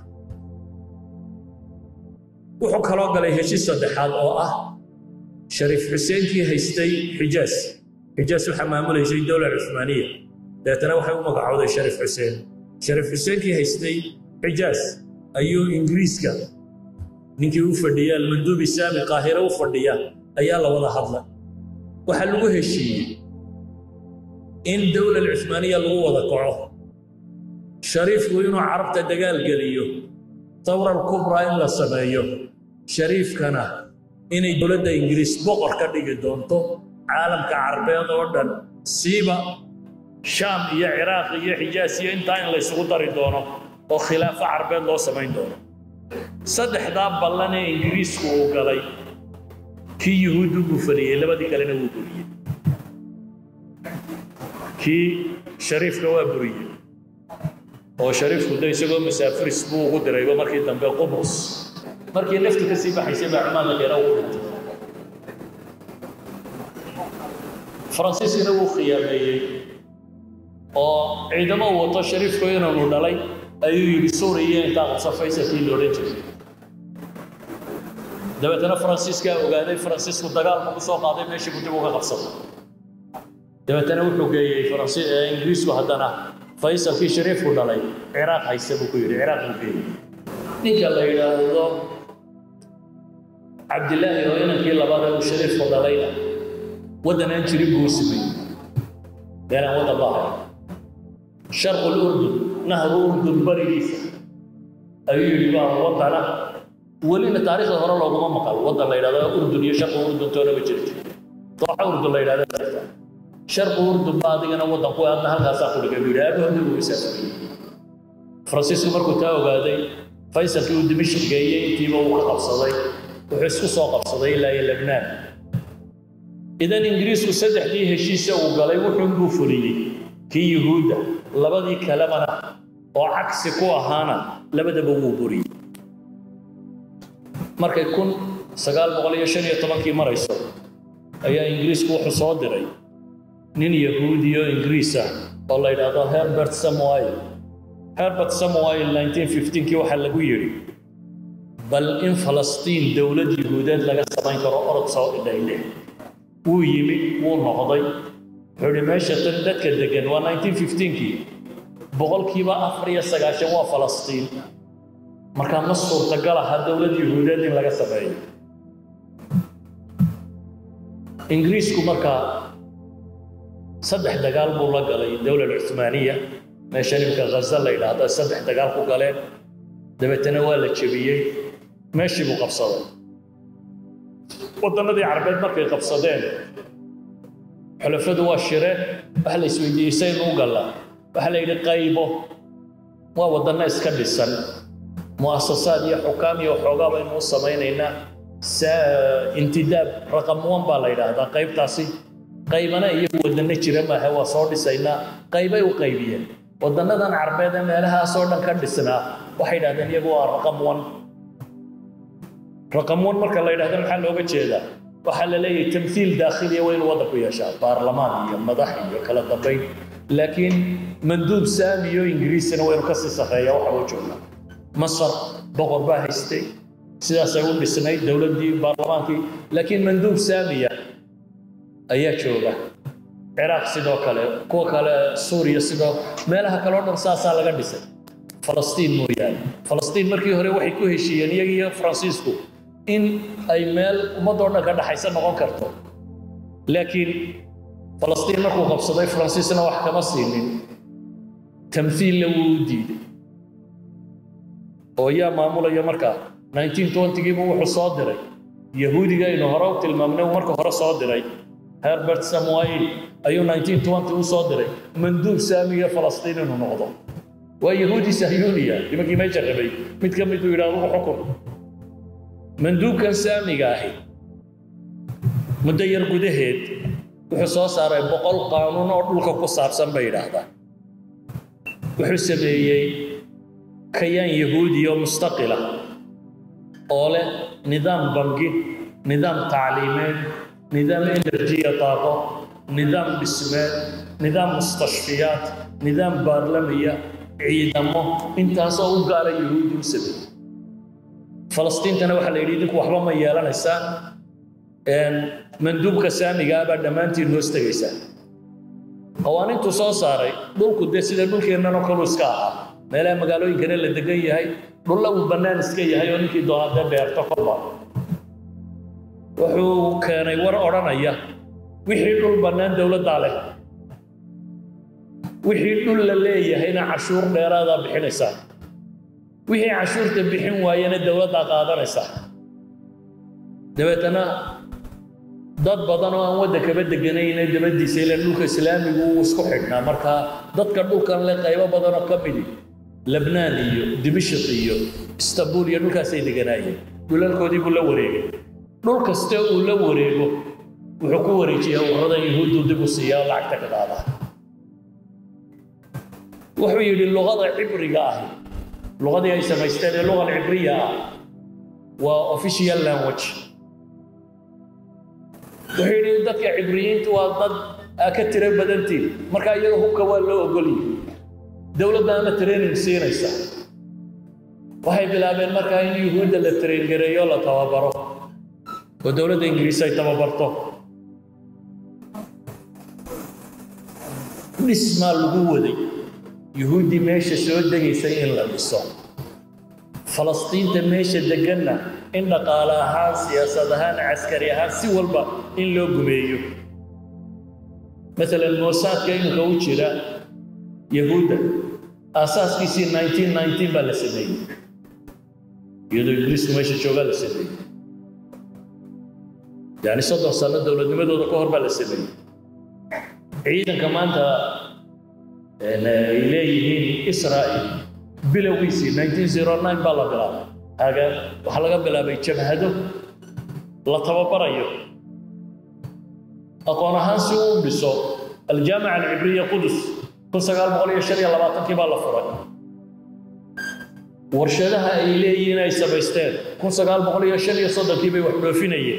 wuxuu kala galay heshiis saddexaad oo ah Sharif Hussein kii haystay Xijaas Xijaas waxa maamulayay dawladda Uthmaniya dadana waxay u magacowday Sharif Hussein Sharif Hussein kii haystay Xijaas ayuu Ingiriiska ninkii u fadhiyay al-Mandubi Sami Qaahira u fadhiya ayaa la wada hadlay waxa lagu heshiiyay إن الدولة العثمانية الغوة كعوه شريف وينو عربت دقال قليو ثورة الكبرى إلا سمايو شريف كان إن الدولة إنجليز بقر كدق دونتو عالم كعربية دوردن سيبا شام يا عراق يا حجاز يا إنتاين اللي سقطر دونو وخلافة عربية الله سماين دونو صدح داب بلاني إنجليز كو قلي كي يهودو بفريه لبدي قلنا وقليه كي شريف كوابري هو شريف كده يسوي مسافر اسبوع غدر يبقى مركي دم قبرص مركي نفط كسيبه حيسيب اعمال غير اول فرانسيس انو خيامي او عندما وطا شريف كوين انو دلاي ايو سوريا انت صفيسه في لورنج دابا فرانسيس كا اوغاداي فرانسيس دغال ما سو قاداي ماشي كنت بوغا قبصد دابتنا وحو جاي فرنسي انجليز وهدنا فيصل في شريف ودلاي عراق هيسبو كيري عراق وكيري ninka la yidhaahdo cabdillaahi oo inankii labaad ee uu shariifku dhalayna waddan aan jirin buu samey meelaan waddan bahay sharqul urdun nahru urdun barigiisa ayuu yidhi baa waddana welina taariikhda hore looguma maqal waddan la yidhahdo urdun iyo sharqu urdun toona ma jirto dooxa urdun la yidhahdo jirta sharqu urdun baa adigana waddan ku aadna halkaasaa ku dhigay buu yidhi aabahoodii buu isaasay faransiisku markuu taa ogaaday faysalkii uu dimashq geeyey intiiba uu ka qabsaday wuxuu isku soo qabsaday ilaa iyo lebnaan idan ingiriisku saddexdii heshiise uu galay wuxuunbuu fuliyey kii yuhuudda labadii kalemana oo cagsi ku ahaana labadaba wuu buriyey markay kun sagaal boqol iyo shan iyo tobankii marayso ayaa ingiriisku wuxuu soo diray nin yahuudi oo ingiriis ah oo la yidhaahdo herbert samuel herbert samuel nineteen fifteen-kii waxaa lagu yidhi bal in falastiin dowlad yuhuudeed laga samayn karo orod soo idhayle wuu yimi wuu noqday wuxuu yidhi meesha tan dadka degan waa nineteen fifteen-kii boqolkiiba afar iyo sagaashan waa falastiin markaa ma suurtagal aha dowlad yuhuudeed in laga sameeyo ingiriisku markaa saddex dagaal buu la galay dowlad cuthmaaniya meesha nimka ghaza la yidhaahdo saddex dagaal ku galeen dabeetana waa la jebiyey meeshii buu qabsaday waddannadii carabeed markay qabsadeen xulafadu waa shireen waxa la isweydiiyey saynu u gallaa waxaa la yidhi qaybo waa waddanno iska dhisan mu'asasaad iyo xukaam iyo waxoogaa baynu u samaynaynaa intidaab raqam one baa la yidhaahdaa qaybtaasi qaybana iyo waddanno jira maaha waa soo dhisaynaa qaybay u qaybiyeen waddannadan carbeed ee meelahaasoo dhan ka dhisnaa waxay yidhahdeen iyagu waa raqam one raqam one marka la yidhahdo maxaa looga jeedaa waxaa la leeyahay tamthiil daakhiliya waa inuu waddanku yeeshaa baarlamaan iyo madax iyo kala dambayn laakiin manduub saamiyo ingiriisina waynu ka sii sarreeya waxa uu joogaa masar boqor baa haystay sidaasay u dhisnayd dowladdii baarlamaankii laakiin manduub saamiya ayaa jooga ciraaq sidoo kale kuwa kale suuriya sidoo meelaha kale oo dhan saasaa laga dhisay falastiin mooyaane falastiin markii hore waxay ku heshiiyeen iyaga iyo faransiisku in ay meel ummadoo dhan ka dhaxaysa noqon karto laakiin falastiin markuu qabsaday faransiisna wax kama siinin tamthiilla wuu u diiday oo yaa maamulaya markaa nineteen twenty-giibu wuxuu soo diray yahuudiga aynu hore u tilmaamnay uu marka hore soo diray herbert samuel ayuu nineteen twenty u soo diray manduub saamiga falastiin inuu noqdo waa yahuudi sahyuuniya nimankii meesha rabay mid ka mid uu yidhaahdo xukun manduubkan saamiga ahi muddo yar gudaheed wuxuu soo saaray boqol qaanuun oo dhulka ku saabsan bay yidhaahdaan wuxuu sameeyey kayaan yahuudi oo mustaqila oo leh nidaam bangi nidaam tacliimeed nidaam enerjiya daaqo nidaam dhismeed nidaam mustashfiyaat nidaam baarlamiya ciidamo intaasoo u gaara yahuudi u sameeyey falastiintana waxaa la yidhi idinku waxba ma yeelanaysaan manduubka saamiga ah baa dhammaantiin hoos tegaysaan qawaaniintu soo saaray dhulku dee sida dhulkeennanoo kalu iska ahaa meelaha magaalooyinkana la degan yahay dhulla uu bannaan iska yahay oo ninkii doonaa dee beerto kolba wuxuu keenay war odhanaya wixii dhul bannaan dowladdaa leh wixii dhul la leeyahayna cashuur dheeraadaa bixinaysaa wixii cashuurta bixin waayana dowladdaa qaadanaysaa dabeetana dad badan oo aan waddankaba deganayna dabadiisa ilaa dhulka islaamigu uu isku xidhnaa markaa dadka dhulkan leh qaybo badan oo ka midi lebnaan iyo dimashq iyo istanbul iyo dhulkaasay deganaayeen dhulalkoodii buu la wareegay dhul kaste uu la wareego wuxuu ku wareejiyaa ururada yahuuddu dib u siiyaa oo lacagta ka qaadaa wuxuu yidhi luqada cibriga ahi luqadii ay samaysteen ee luqa cibriya ah waa official language wuxuu yidhi dadka cibriyiintu waa dad aa ka tiro badantiin markaa iyaga hubka waa loo ogoliyey dowladdaana training siinaysa waxay bilaabeen markaa in yuhuudda la train gareeyo la tababaro oo dowladda ingiriis ay tababarto dhismaa lagu waday yuhuuddii meesha soo degaysay in la dhiso فلسطين تمشي دقنا إن قالها سياسة عسكرية سوى البا إن لو جميو مثلا الموساد كأنه كوتشرا يهودا أساس كيسي ألف وتسعمائة وتسعة عشر بالسنين يدو إنجليز ماشي شغال السنين يعني صدق سنة دولة نمدو دكور بالسنين عيدا كمان تا إليه إسرائيل بلويسي ألف وتسعمائة وتسعة بلا بلا هذا وحلقة بلا بيتشبه هذا لا تبرأيه أقونا هانسيون بسو الجامعة العبرية قدس كل سقال مغلية الشريعة لباطن كيبا لفرق ورشدها إليه ناي سبايستان كل سقال مغلية الشريعة صدق كيبا وحلو فينيه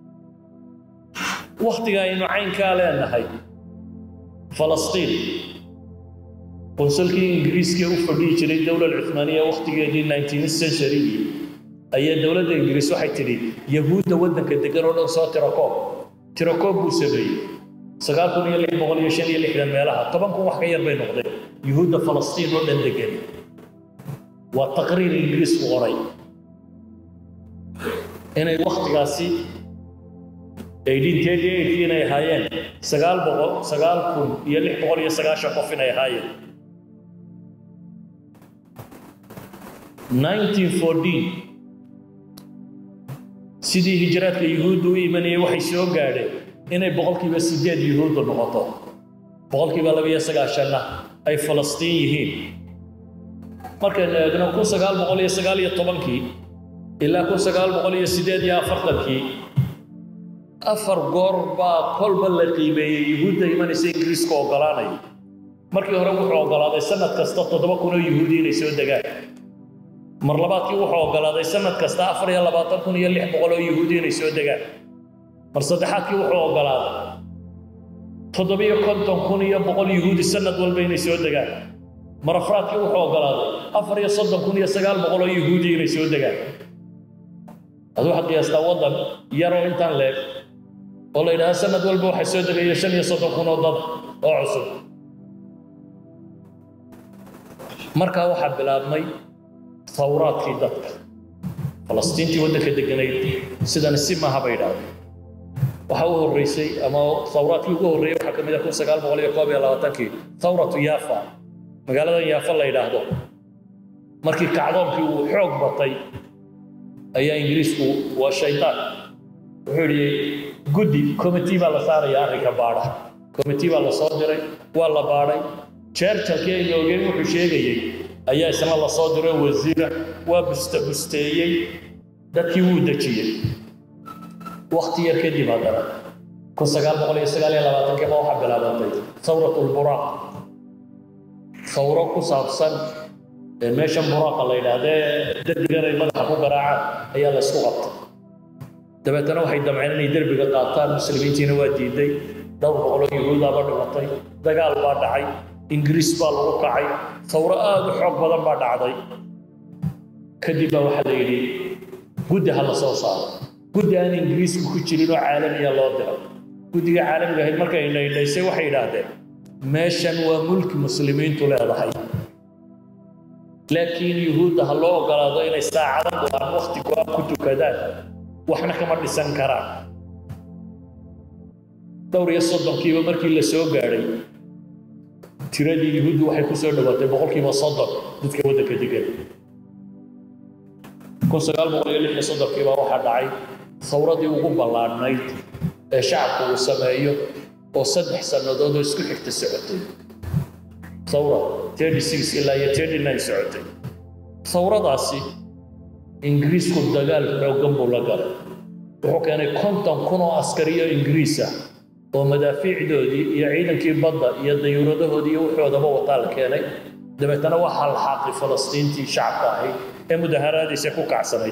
وقتها إنه عين كالان هاي فلسطين قنصلكي إنجليز كي وفدي جري الدولة العثمانية وقتها دي تسعتاشر سنشري أي الدولة الإنجليز waxay tiri yahuuda wadanka degan oo dhan soo tirakoob tirakoob buu sameeyay sagaal kun iyo lix boqol iyo shan iyo lixdan meelaha toban kun wax ka yar bay noqdeen yahuuda Falastiin oo dhan degan waa taqriir Ingiriis ku qoray inay waqtigaasi eighteen thirty-eight inay hayeen sagaal boqol sagaal kun iyo lix boqol iyo sagaashan qof inay hayeen nineteen fourteen sidii hijraadka yahuudu u imanayay waxay soo gaadheen inay boqolkiiba sideed yahuudu noqoto boqolkiiba laba iyo sagaashan ay Falastiin yihiin markaan eegno kun sagaal boqol iyo sagaal iyo tobankii ilaa kun sagaal boqol iyo sideed iyo afartankii afar goor baa kolba la qiimeeyay yahuudda imanaysa Ingiriiska ogolaanay markii hore wuxuu ogolaaday sanad kasta toddoba kun oo yahuudi inay soo degaan mar labaadkii wuxuu ogolaaday sanad kasta afar iyo labaatan kun iyo lix boqol oo yahuudi inay soo degaan mar saddexaadkii wuxuu ogolaaday toddoba iyo konton kun iyo boqol yahuudi sanad walba inay soo degaan mar afraadkii wuxuu ogolaaday afar iyo soddon kun iyo sagaal boqol oo yahuudi inay soo degaan aduu waxaad qiyaastaa waddan yaroo intaan leeg oo la yidhaahdo sanad walba waxay soo degaya shan iyo soddon kun oo dad oo cusub markaa waxaa bilaabmay ثوراتكي دتك فلسطين تي ودك دغناyd sidana si ma haba yiraahdo waxa uu horeysay ama ثوراتكي ugu horeeyay waxa kamid ah kun sagaal boqol iyo koob iyo labaatan-kii ثورatu Yafa magaalada Yafa la yiraahdo markii kacdoonkii uu xoog batay ayaa Ingiriisku waa shaytaan wuxuu yiri guddi committee baa la saaray arrinka baadha committee baa la soo diray waa la baadhay Churchill-kii inoogeey wuxuu sheegayay ayaa isna la soo diray wasiir waa bustabusteeyay dadkii uu dajiyay waqti yar kadib hadana kun sagaal boqol iyo sagaal iyo labaatan-kii waxa bilaabatay thawratul buraq thawro ku saabsan meeshan buraqa la yiraahdo dadkan ay madaxa ku garaacaan ayaa la isku qabtay dabeetana waxay damceen inay darbiga qaataan muslimiintiina waa diiday dhowr boqol oo yahuud ah baa dhimatay dagaal baa dhacay إنجليز بالو كعي ثورة آد حق بدن بعد عضي كذبة واحد يلي قد هلا صوصا قد أنا إنجليز كوتشيلو عالمي الله ده قد عالمي هاي المركز اللي اللي يسوي حيل هذا ماشان وملك مسلمين طول هذا لكن يهود هلا قرادين الساعة وعن وقت كنت كذا وإحنا كمان لسنكران دوري الصدق كيف مركز اللي سوى قاري tiradii yahuudu waxay ku soo dhawaatay boqolkiiba soddon dadka waddanka degan kun sagaal boqol iyo lix iyo soddon-kii baa waxaa dhacay thawradii ugu ballaadhnayd ee shacabku uu sameeyo oo saddex sannadood oo isku xigta socotay thawra thirty-six ilaa iyo thirty-nine socotay thawradaasi Ingiriisku dagaal xooggan buu la galay wuxuu keenay konton kun oo askari oo Ingiriis ah oo madaafiicdoodii iyo ciidankii badda iyo dayuuradahoodii iyo wuxuudaba wataa la keenay dabeetana waxaa la xaaqay Falastiintii shacabka ahayd ee mudaharaadiisa ku kacsanayd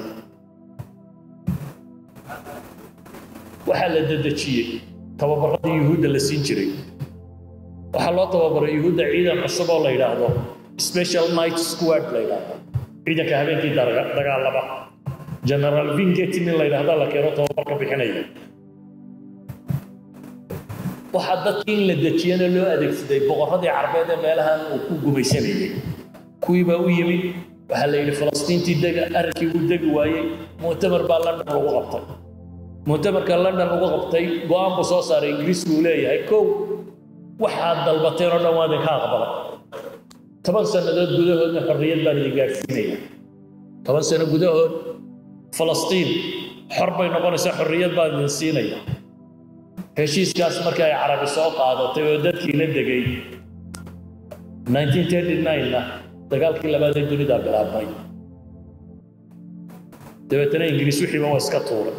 waxaa la dadajiyey tababaradii yahuudda la siin jiray waxaa loo tababaray yahuudda ciidan cusub oo la yidhaahdo special night squad la yidhaahdo ciidanka habeenkii dagaalama general Vingetti nin la yidhaahdo la keeno tababarka bixinaya waxaa dadkii in la dejiyana loo adeegsaday boqorradii carbeed ee meelahan uu ku gumaysanayay kuwii baa u yimid waxaa la yidhi falastiintii dega arrinkii uu degi waayey mu'tamar baa london lagu qabtay mu'tamarka london lagu qabtay go'aan buu soo saaray ingiriisku uu leeyahay kow waxaad dalbateen oo dhan waa idinka aqbalay toban sannadood gudahoodna xorriyad baan idin gaadhsiinaya toban sano gudahood falastiin xor bay noqonaysaa xorriyad baan idin siinaya heshiiskaas markii ay carabi soo qaadatay oo dadkii la degay nineteen thirty-nine-na dagaalkii labaad ee dunida bilaabmay dabeetana ingiriis wixiiba waa iska tuuray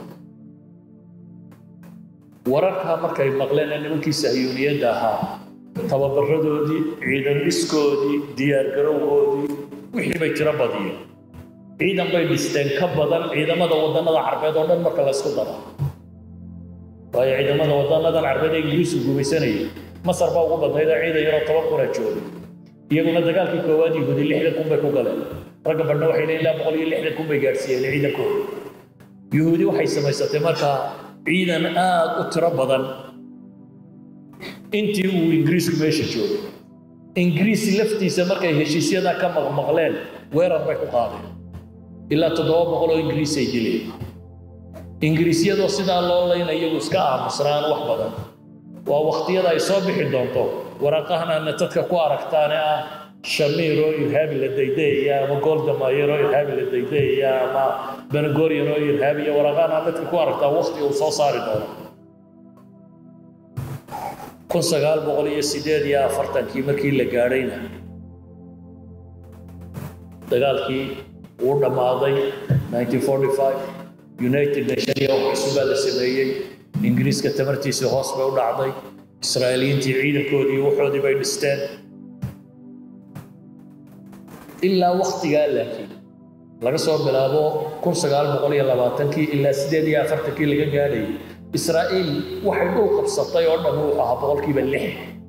wararkaa markay maqleen ee nimankii sahyuuniyadda ahaa tababaradoodii ciidan dhiskoodii diyaargarowgoodii wixii bay tiro badiyeen ciidan bay dhisteen ka badan ciidamada wadannada carbeed oo dhan marka la isku daro waayo ciidamada wadanadan carbeed ee ingiriisku gumaysanayay masar baa ugu badnayd oo ciidan yaroo toban kuna joogay iyaguna dagaalkii koowaad yahuudi lixdan kun bay ku galeen ragga badhna waxay leeyihin ilaa boqol iyo lixdan kun bay gaadhsiiyeen ciidankooda yahuudi waxay samaysatay markaa ciidan aad u tiro badan intii uu ingiriisku meesha joogay ingiriis laftiisa markay heshiisyada ka maqmaqleen weerar bay ku qaadeen ilaa toddoba boqol oo ingiriis ay dileen ingiriisyadoo sidaa loo layna iyagu iska aamusnaan wax badan waa waqtiyada ay soo bixi doonto waraaqahan aadna dadka ku aragtaane ah shamiir oo irhaabi la daydayaya ama golda maayer oo irhaabi la daydayaya ama benagorian oo irhaabi iyo waraaqahan aad dadka ku aragtaa waqti uu soo saari doono kun sagaal boqol iyo sideed iyo afartankii markii la gaadhayna dagaalkii wuu dhammaaday nineteen forty-five United Nations iyo cusub baa la sameeyey ingiriiska tamartiisa hoos bay u dhacday israa'iiliintii ciidankoodii waxoodii bay dhisteen ilaa waqtigaa laakiin laga soo bilaabo kun sagaal boqol iyo labaatankii ilaa sideed iyo afartankii laga gaadhayay israa'iil waxay dhul qabsatay oo dhan wuxuu ahaa boqolkiiba lix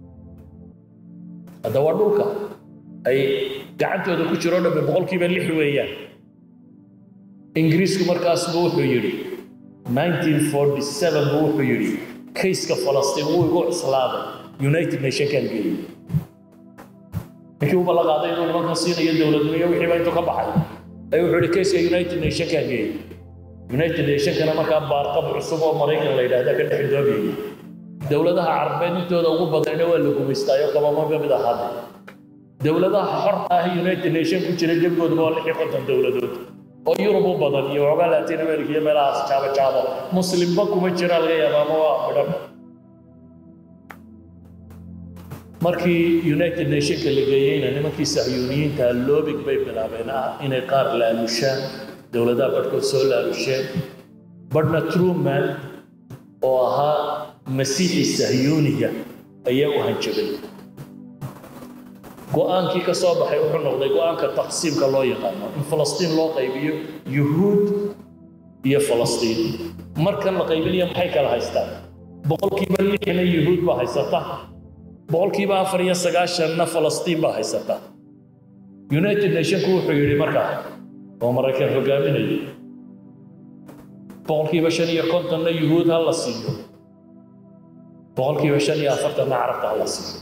hadda waa dhulka ay gacantooda ku jiro dhambe boqolkiiba lix weeyaan ingiriisku markaasba wuxuu yidhi nineteen forty-seven buu wuxuu yidhi kayska falastiin wuu igu cuslaaday united nationkan geeyey ninkii uba la qaaday inuu nimankan siinayo dowladnimo wixiiba intuu ka baxay ayuu wuxuu yidhi kayska united nationkan geeyey united nationkana markaa baarqab cusub oo maraykan la yidhaahda ka dhex doogayay dowladaha carabeed intooda ugu badnayna waa la gumaystaayo kabama ka mid ahaada dowladaha xorta ah united nation ku jira gebigooduba waa lix iyo konton dowladood oo yurub u badan iyo waxoogaa latin america iyo meelahaas jaabo jaabo muslimba kuma jira laga yaabaa ama waa midhan markii united nationka la geeyeyna nimankii sahyuuniyiinta loobig bay bilaabeen ah inay qaar laalushaan dowladaha badhkood soo laalusheen badhna truman oo ahaa masiixi sahyuuniga ayaa u hanjabay go'aankii ka soo baxay wuxuu noqday go'aanka taqsiimka loo yaqaano in falastiin loo qaybiyo yuhuud iyo falastiin markan la qaybinayo maxay kala haystaan boqolkiiba lixna yuhuud baa haysata boqolkiiba afar iyo sagaashanna falastiin baa haysata united nationku wuxuu yidhi markaa oo maraykan hogaaminayay boqolkiiba shan iyo kontonna yuhuud ha la siiyo boqolkiiba shan iyo afartanna carabta ha la siiyo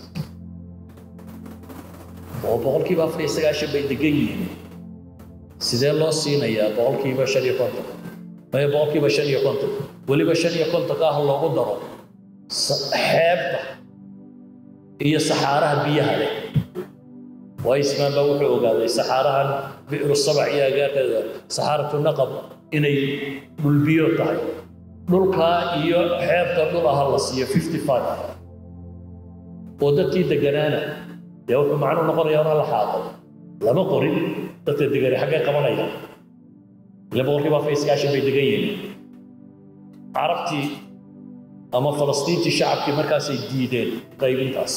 oo boqolkiiba afar iyo sagaashan bay degan yihiin sidee loo siinayaa boqolkiiba shan iyo konton maya boqolkiiba shan iyo konton weliba shan iyo kontonka ah loogu daro xeebta iyo saxaaraha biyaha leh waayo ismaan baa wuxuu ogaaday saxaarahan bi'ru sabac iyo agaarkeeda saxaaratu naqab inay dhulbiyo tahay dhulkaa iyo xeebta dhul aha la siiyo fifty five oo dadkii deganaana dee wuxuu macnuu noqonayaa ona la xaaqo lama qorin dadka degani xaggay qabanaya ila boqolkiiba afar iyo sagaashan bay degan yihiin carabtii ama falastiintii shacabkii markaasay diideen qaybintaas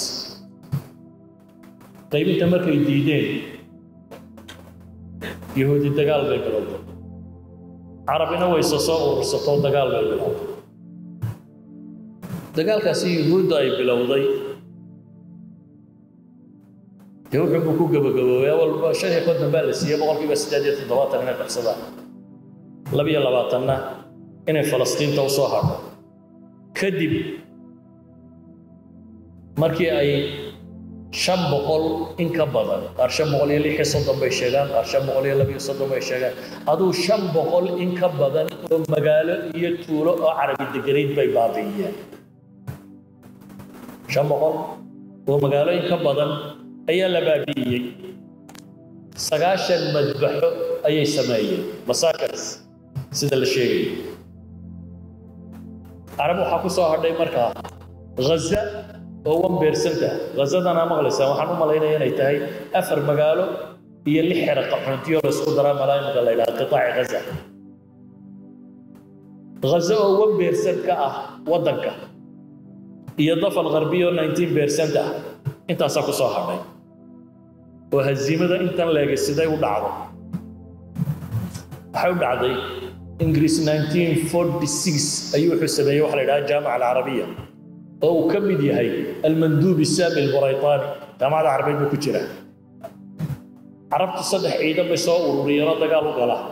qaybinta markay diideen yahuudi dagaal bay bilowday carabina wayse soo urursato dagaal bay bilowday dagaalkaasi yuhuudda ay bilowday dee wuxuu buu ku gabagaboobay awalba shan iyo konton baa la siiyey boqolkiiba siddeed iyo toddobaatan inay qabsadaan laba iyo labaatanna inay falastiinta u soo hadho kadib markii ay shan boqol in ka badan qaar shan boqol iyo lix iyo soddon bay sheegaan qaar shan boqol iyo laba iyo soddon bay sheegaan aduu shan boqol in ka badan oo magaalo iyo tuulo oo carabi deganayd bay baabi'iyeen shan boqol oo magaalo in ka badan ayaa la baabi'iyey sagaashan madbaxo ayay sameeyeen masaakars sida la sheegay carab waxaa ku soo hadhay markaa Gaza oo one percent Gazadana maqlaysaa waxaan u malaynaya inay tahay afar magaalo iyo lix xero qaxoontiyo la isku daraa malaayimka la yiraahdo qitaaci Gaza Gaza oo one percent ka ah wadanka iyo dafal qarbiyo nineteen percent ah intaas ku soo hadhay oo haziimada intan leegay siday u dhacdo waxa u dhacday Ingiriis nineteen forty-six ayuu wuxuu sameeyay waxa la yiraahdo jaamaca al-Arabiya oo uu ka mid yahay al-Mandub al-Sami al-Buraytani jaamacada Carabiga ku jira carabtu saddex ciidan bay soo ururiyeen dagaal u gala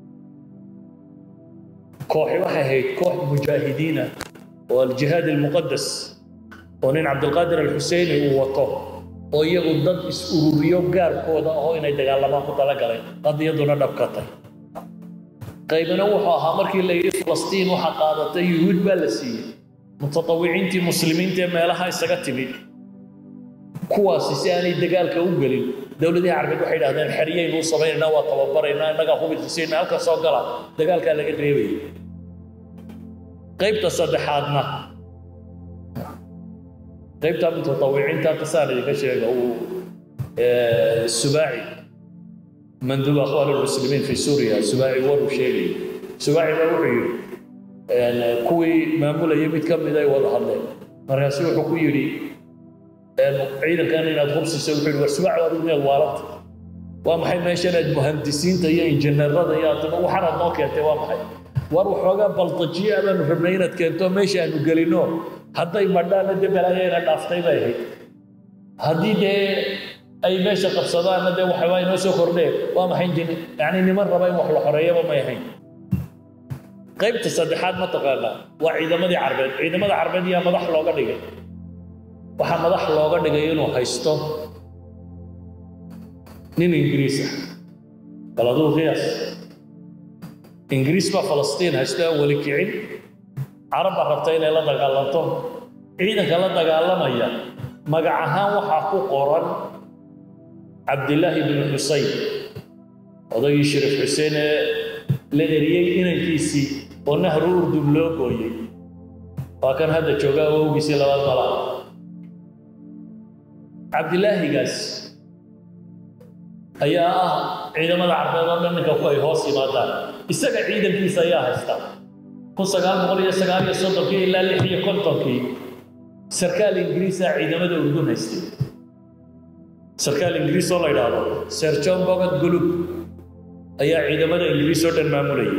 kooxi waxay ahayd koox mujaahidiina oo al-Jihad al-Muqaddas oo nin Abdulqaadir al-Husayni uu wato oo iyagu dad is ururiyo gaarkooda oo inay dagaalamaan ku tala galeen qadiyaduna dhabkatay qaybna wuxuu ahaa markii la yiri Falastiin waxa qaadatay Yuhuud baa la siiyay متطوعينتي مسلمين تي ميلها isaga timid kuwaasi si aanay dagaalka u galin dawladda Carabiga waxay yiraahdeen xariyeyn uu sameeyna waa tababarayna inaga hubintiisina halka soo gala dagaalka laga reebay qaybta saddexaadna qaybta mutطوعينta qasaariga ka sheega uu ee Subaaci mandub akhwaan المسلمين في سوريا Subaaci waru sheegay Subaaci wuxuu yiri kuwii maamulaya mid ka mid ay wada hadleen markaas wuxuu ku yiri ciidankan inaad hubsiso wuxuu war subax wada meel waalad waa maxay meeshan muhandisiinta iyo injineerada iyo aad waxaad noo keentay waa maxay war waxooga baltajiya baan rabnay inaad keento meesha aanu galino hadday madhaan dibalaayeen dhaaftay bay ahayd hadii de ay meesha qabsadaan de waxa way noo soo kordheen waa maxay injineer yani niman raba in wax la xoreeyo ma yahay qaybta saddexaad ma taqaana waa ciidamadii Carbeed ciidamada Carbeed iyo madax looga dhigay waxa madax looga dhigay inuu haysto nin Ingiriis ah baladu qiyaas Ingiriis ba Falastiin haysta wali kicin Carab rabtay inay la dagaalanto ciidanka la dagaalamaya magac ahaan waxa ku qoran Abdullah ibn Husayn odaygii Sharif Hussein la eriyay inankiisii oo nahru urdun loo gooyay waa kan hadda jooga awgiisii labaad mala Abdullah gaas ayaa ah ciidamada Carbeed oo dhanka ku ay hoos yimaadaan isaga ciidankiisa ayaa haysta kun sagaal boqol iyo sagaal iyo soddon ilaa lix iyo konton sarkaal Ingiriis ah ciidamada urdun haystay sarkaal Ingiriis oo la yiraahdo Sir John Bogot Gulub ayaa ciidamada Ingiriis oo dhan maamulayay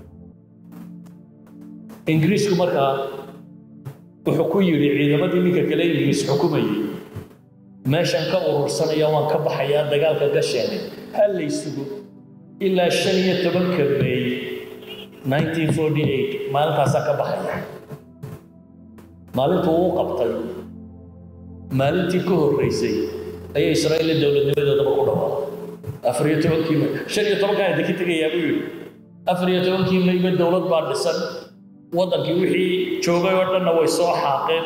Ingiriisku markaa wuxuu ku yiri ciidamadii ninka kale Ingiriis xukumayay meeshan ka urursanaya waan ka baxayaa dagaalka gasheene hal la isugu ilaa shan iyo toban May nineteen forty-eight maalintaas ka baxaya maalintuu uu qabtay maalintii ka horeysay ayay Israa'iil dawladnimadeeda ku dhawaaqay afar iyo toban May shan iyo toban ka dadkii tagayaa buu yiri afar iyo toban May ba dawlad baa dhisan wadankii wixii joogay oo dhan way soo xaaqeen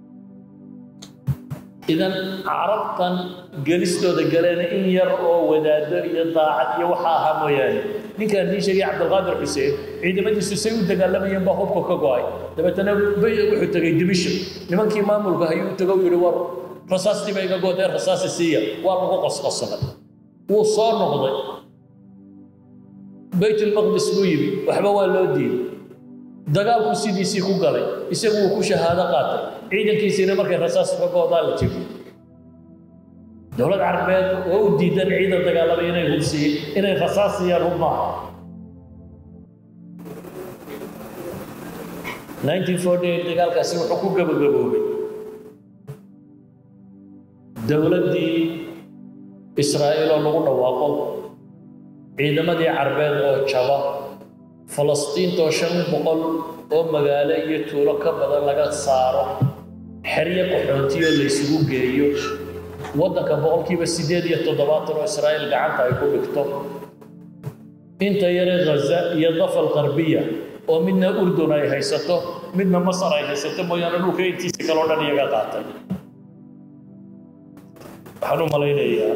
idan carabtan galistooda galeen in yar oo wadaado iyo daacad iyo waxa ahaa mooyaane ninkan diishagii Abdulqaadir Hussein ciidamadiisu say u dagaalamayeen baa hubka ka go'ay dabeetana bay wuxuu tagay Dimashq nimankii maamulka ayuu tagay yiri war rasaastii bay ka go'day rasaasi siiya waa lagu qosqosanay wuu soo noqday Bayt al-Maqdis buu yiri waxba waa loo diiday dagaalku sidiisii ku galay isagu uu ku shahaado qaatay ciidankiisina markay rasaas ka go'daa la jibiyay dawlad Carbeed oo u diidan ciidan dagaalamay inay hubsiyeen inay rasaas iyo rubma nineteen forty-eight dagaalkaasi wuxuu ku gabagaboobay dawladdii Israa'iil oo lagu dhawaaqo ciidamadii Carbeed oo jaba Falastiin oo shan boqol oo magaalo iyo tuulo ka badan laga saaro xiriir qaxootiyo la isugu geeyo waddanka boqolkiiba sideed iyo toddobaatan oo Israa'iil gacanta ay ku dhigto inta yare Gaza iyo Dafa al-Gharbiya oo midna Urdun ay haysato midna Masar ay haysato mooyaane dhulka intiisa kale oo dhan iyaga qaatay waxaan u malaynayaa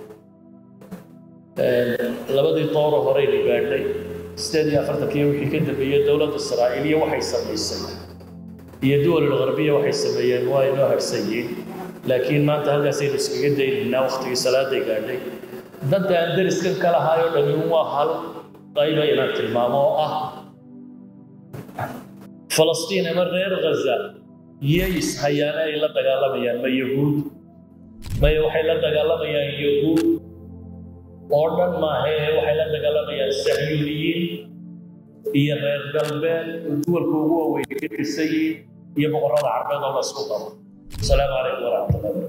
labadii tooro hore ay gaadhay sideed iyo afartankii wixii ka dambeeyay dowladda Israa'iiliya waxay samaysay iyo dowladda Gharbiya waxay sameeyeen waa inoo harsanyiin laakiin maanta halkaas ay iskaga daynayna waqtigii salaaday gaadhay dadka aan dariskan kala hayo dhami waa hal qayb ay inaan tilmaamo oo ah Falastiin ama reer Gaza yees hayaan ay la dagaalamayaan ma Yahuud ma waxay la dagaalamayaan Yahuud oo dhan maahe waxay la dagaalamayaan Sahyuuniyiin iyo reer galbeed duwalka ugu waaweyn ka tirsan iyo boqorada carbeed oo la isku daro السلام عليكم ورحمة الله وبركاته